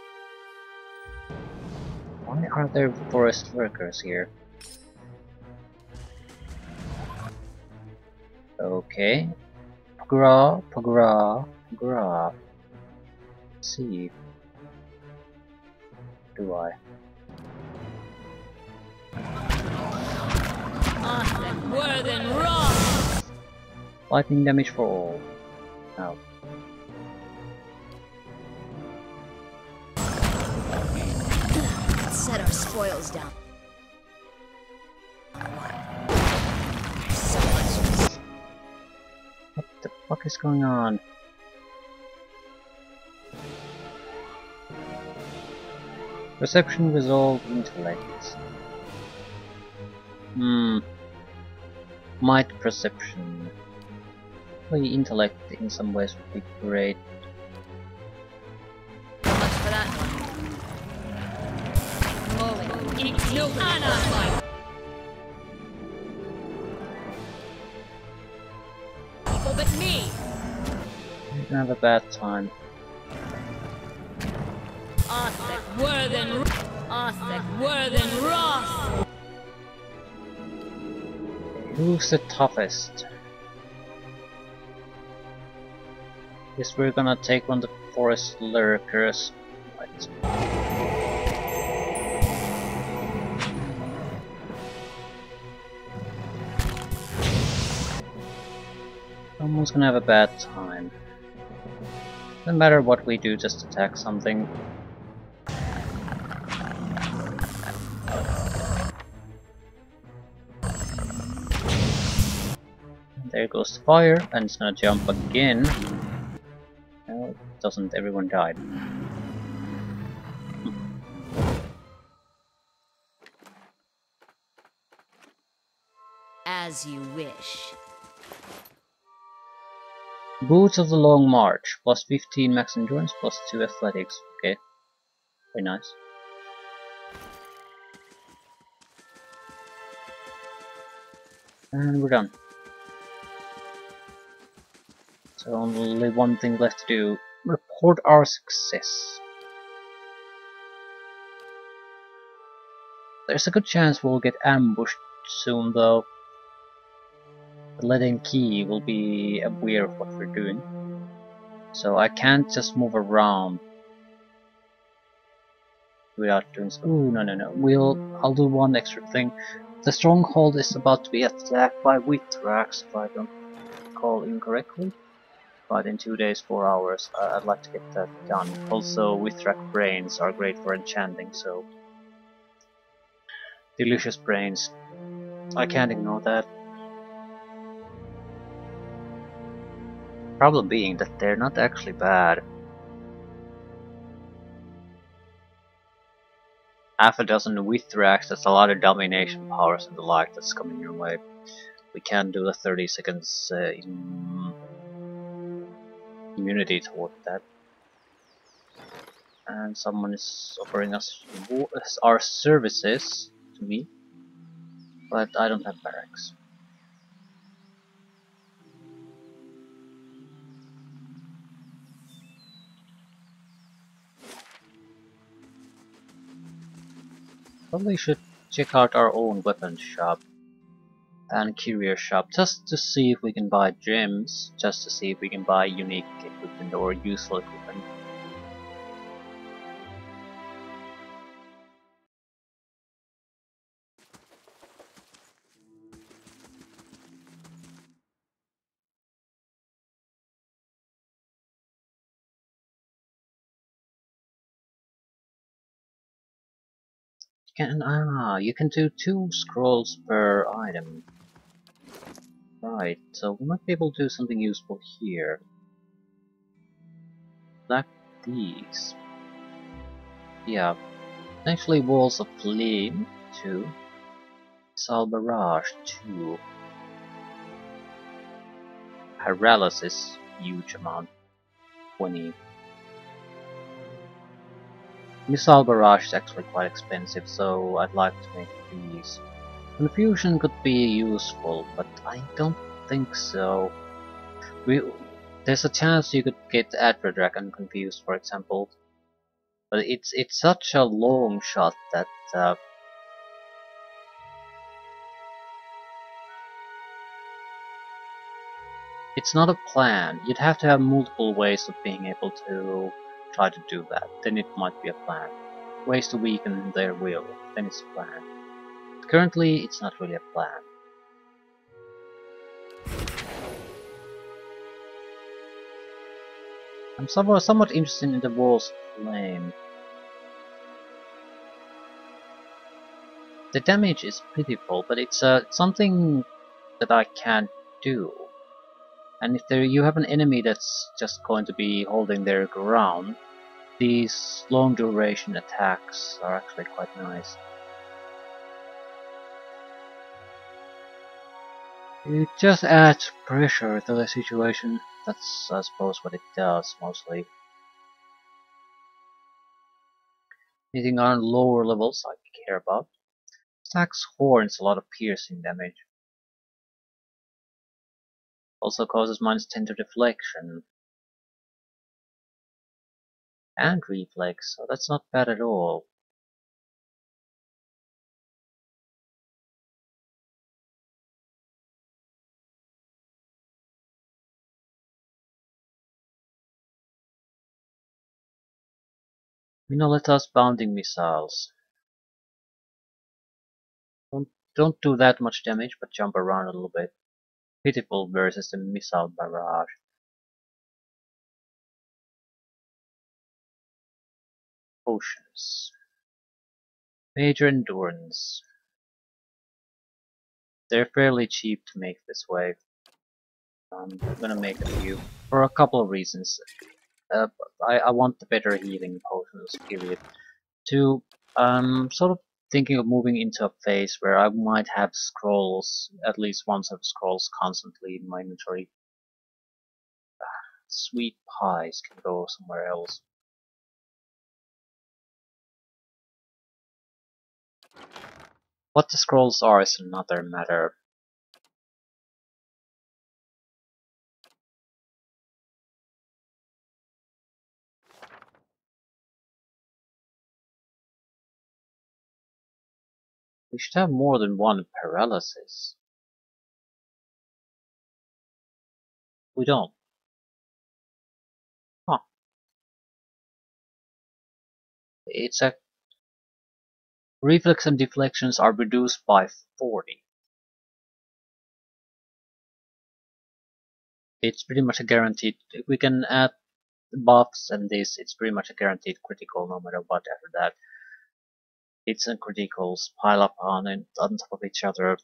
Why are there forest lurkers here? Okay. Pagra, pagra, pagra. Let's see. Do I? Lightning damage for all. No. Let's set our spoils down. So much. What the fuck is going on? Perception, resolve, intellect. Might perception. Well, intellect in some ways would be great. So much for that one. People but me. You're gonna have a bad time. Who's the toughest? Guess we're gonna take on the forest lurkers. Right. Someone's gonna have a bad time. No matter what we do, just attack something. And there goes the fire, and it's gonna jump again. No, it doesn't, everyone died. As you wish. Boots of the Long March, plus 15 max endurance, plus 2 athletics. Okay, very nice. And we're done. So only one thing left to do. Report our success. There's a good chance we'll get ambushed soon though. The leaden key will be aware of what we're doing. So I can't just move around without doing so. Ooh, no. I'll do one extra thing. The stronghold is about to be attacked by Withrax, if I don't recall incorrectly. But in 2 days, 4 hours, I'd like to get that done. Also, Withrax brains are great for enchanting, so delicious brains. I can't ignore that. Problem being that they're not actually bad. Half a dozen Withrax, that's a lot of domination powers and the like that's coming your way. We can do the 30 seconds immunity toward that. And someone is offering us our services to me, but I don't have barracks. Probably should check out our own weapons shop and courier shop just to see if we can buy gems, just to see if we can buy unique equipment or useful equipment. You can do 2 scrolls per item. Right, so we might be able to do something useful here. Like these. Yeah, actually Walls of Flame 2. Missile Barrage 2. Paralysis, huge amount, 20. Missile Barrage is actually quite expensive, so I'd like to make these. Confusion could be useful, but I don't think so. We, there's a chance you could get Adver Dragon confused, for example, but it's such a long shot that it's not a plan. You'd have to have multiple ways of being able to try to do that. Then it might be a plan. Ways to weaken their will. Then it's a plan. But currently, it's not really a plan. I'm somewhat interested in the Walls of Flame. The damage is pitiful, but it's something that I can't do. And if you have an enemy that's just going to be holding their ground, these long duration attacks are actually quite nice. It just adds pressure to the situation. That's, I suppose, what it does mostly. Anything on lower levels I care about. Stacks horns a lot of piercing damage. Also causes -10 to deflection. And reflex, so that's not bad at all. Minoleta's bounding missiles. Don't do that much damage, but jump around a little bit. Pitiful versus the missile barrage. Potions. Major endurance. They're fairly cheap to make this way. I'm gonna make a few for a couple of reasons. Uh, I want the better healing potions, period. Two, I'm sort of thinking of moving into a phase where I might have scrolls, at least one set of scrolls constantly in my inventory. Sweet pies can go somewhere else. What the scrolls are is another matter. We should have more than one paralysis. We don't. Huh. It's a reflex and deflections are reduced by 40. It's pretty much a guaranteed. If we can add buffs and this, it's pretty much a guaranteed critical no matter what after that. Hits and criticals pile up on top of each other.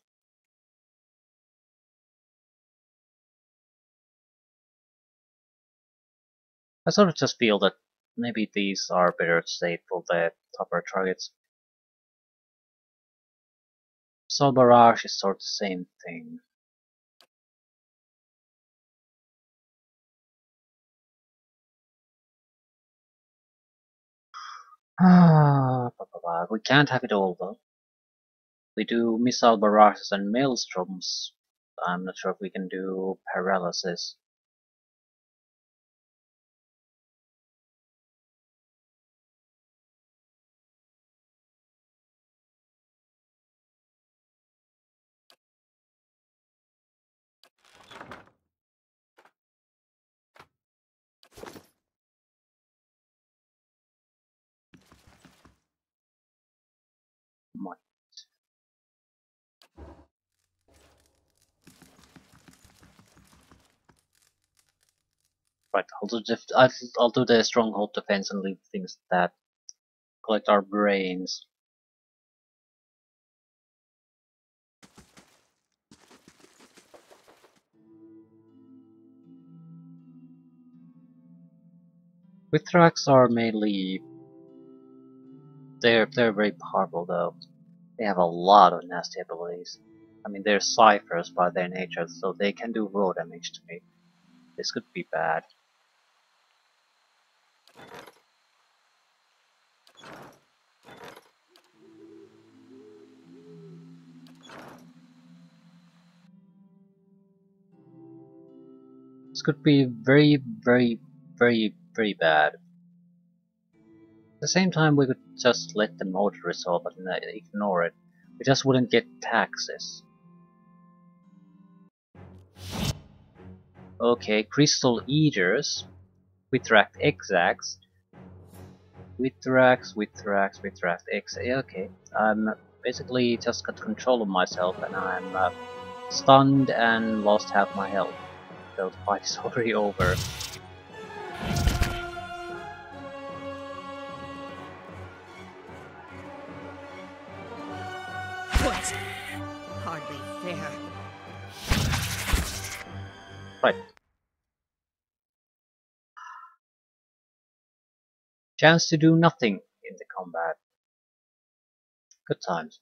I sort of just feel that maybe these are better saved for the tougher targets. Soul Barrage is sort of the same thing. We can't have it all though. We do missile barrages and maelstroms. I'm not sure if we can do paralysis. Might. Right, I'll do the stronghold defense and leave things that collect our brains. Withdrax are mainly they're very powerful though. They have a lot of nasty abilities. I mean they're ciphers by their nature, so they can do raw damage to me. This could be bad. This could be very, very, very, very bad. At the same time, we could just let them auto resolve and ignore it. We just wouldn't get taxes. Okay, Crystal Eaters. Withract Exax. Withrax, X. Okay, I'm basically just got control of myself and I'm stunned and lost half my health. So the fight is already over. What? Hardly fair. Right. Chance to do nothing in the combat. Good times.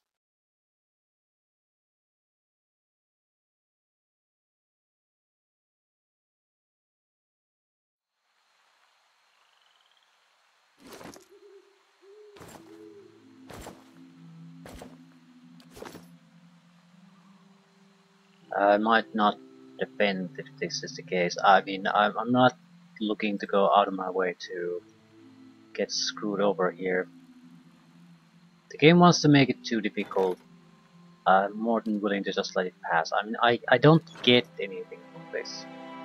I might not defend if this is the case. I mean, I'm not looking to go out of my way to get screwed over here. The game wants to make it too difficult. I'm more than willing to just let it pass. I mean, I don't get anything from this.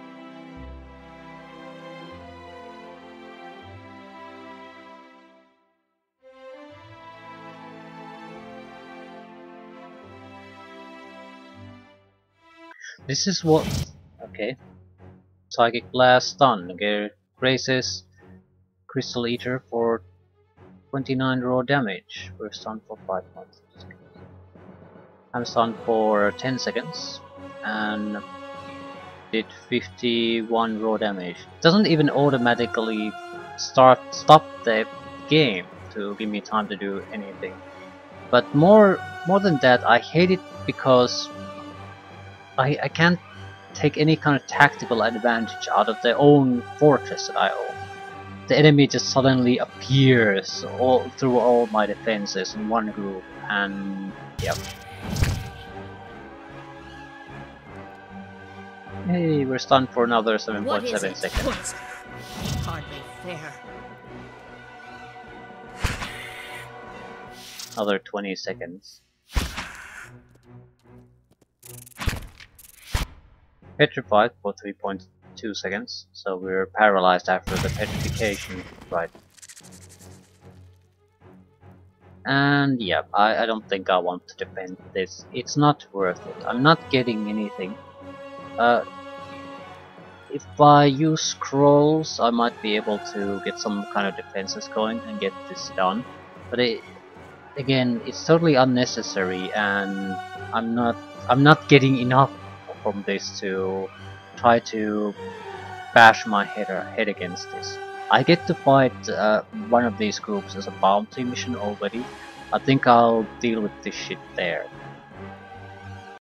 This is what... Okay. Psychic Blast, Stun. Okay. Graces Crystal Eater for 29 raw damage. We're stunned for 5 months. I'm stunned for 10 seconds. And did 51 raw damage. Doesn't even automatically stop the game to give me time to do anything. But more than that, I hate it because I can't take any kind of tactical advantage out of their own fortress that I own. The enemy just suddenly appears through all my defenses in one group, and yep. Hey, we're stunned for another 7.7 seconds. What? Hardly fair. Another 20 seconds. Petrified for 3.2 seconds, so we're paralyzed after the petrification, right. And yeah, I don't think I want to defend this. It's not worth it. I'm not getting anything. If I use scrolls, I might be able to get some kind of defenses going and get this done. But again, it's totally unnecessary, and I'm not getting enough from this to try to bash my head against this. I get to fight one of these groups as a bounty mission already. I think I'll deal with this shit there.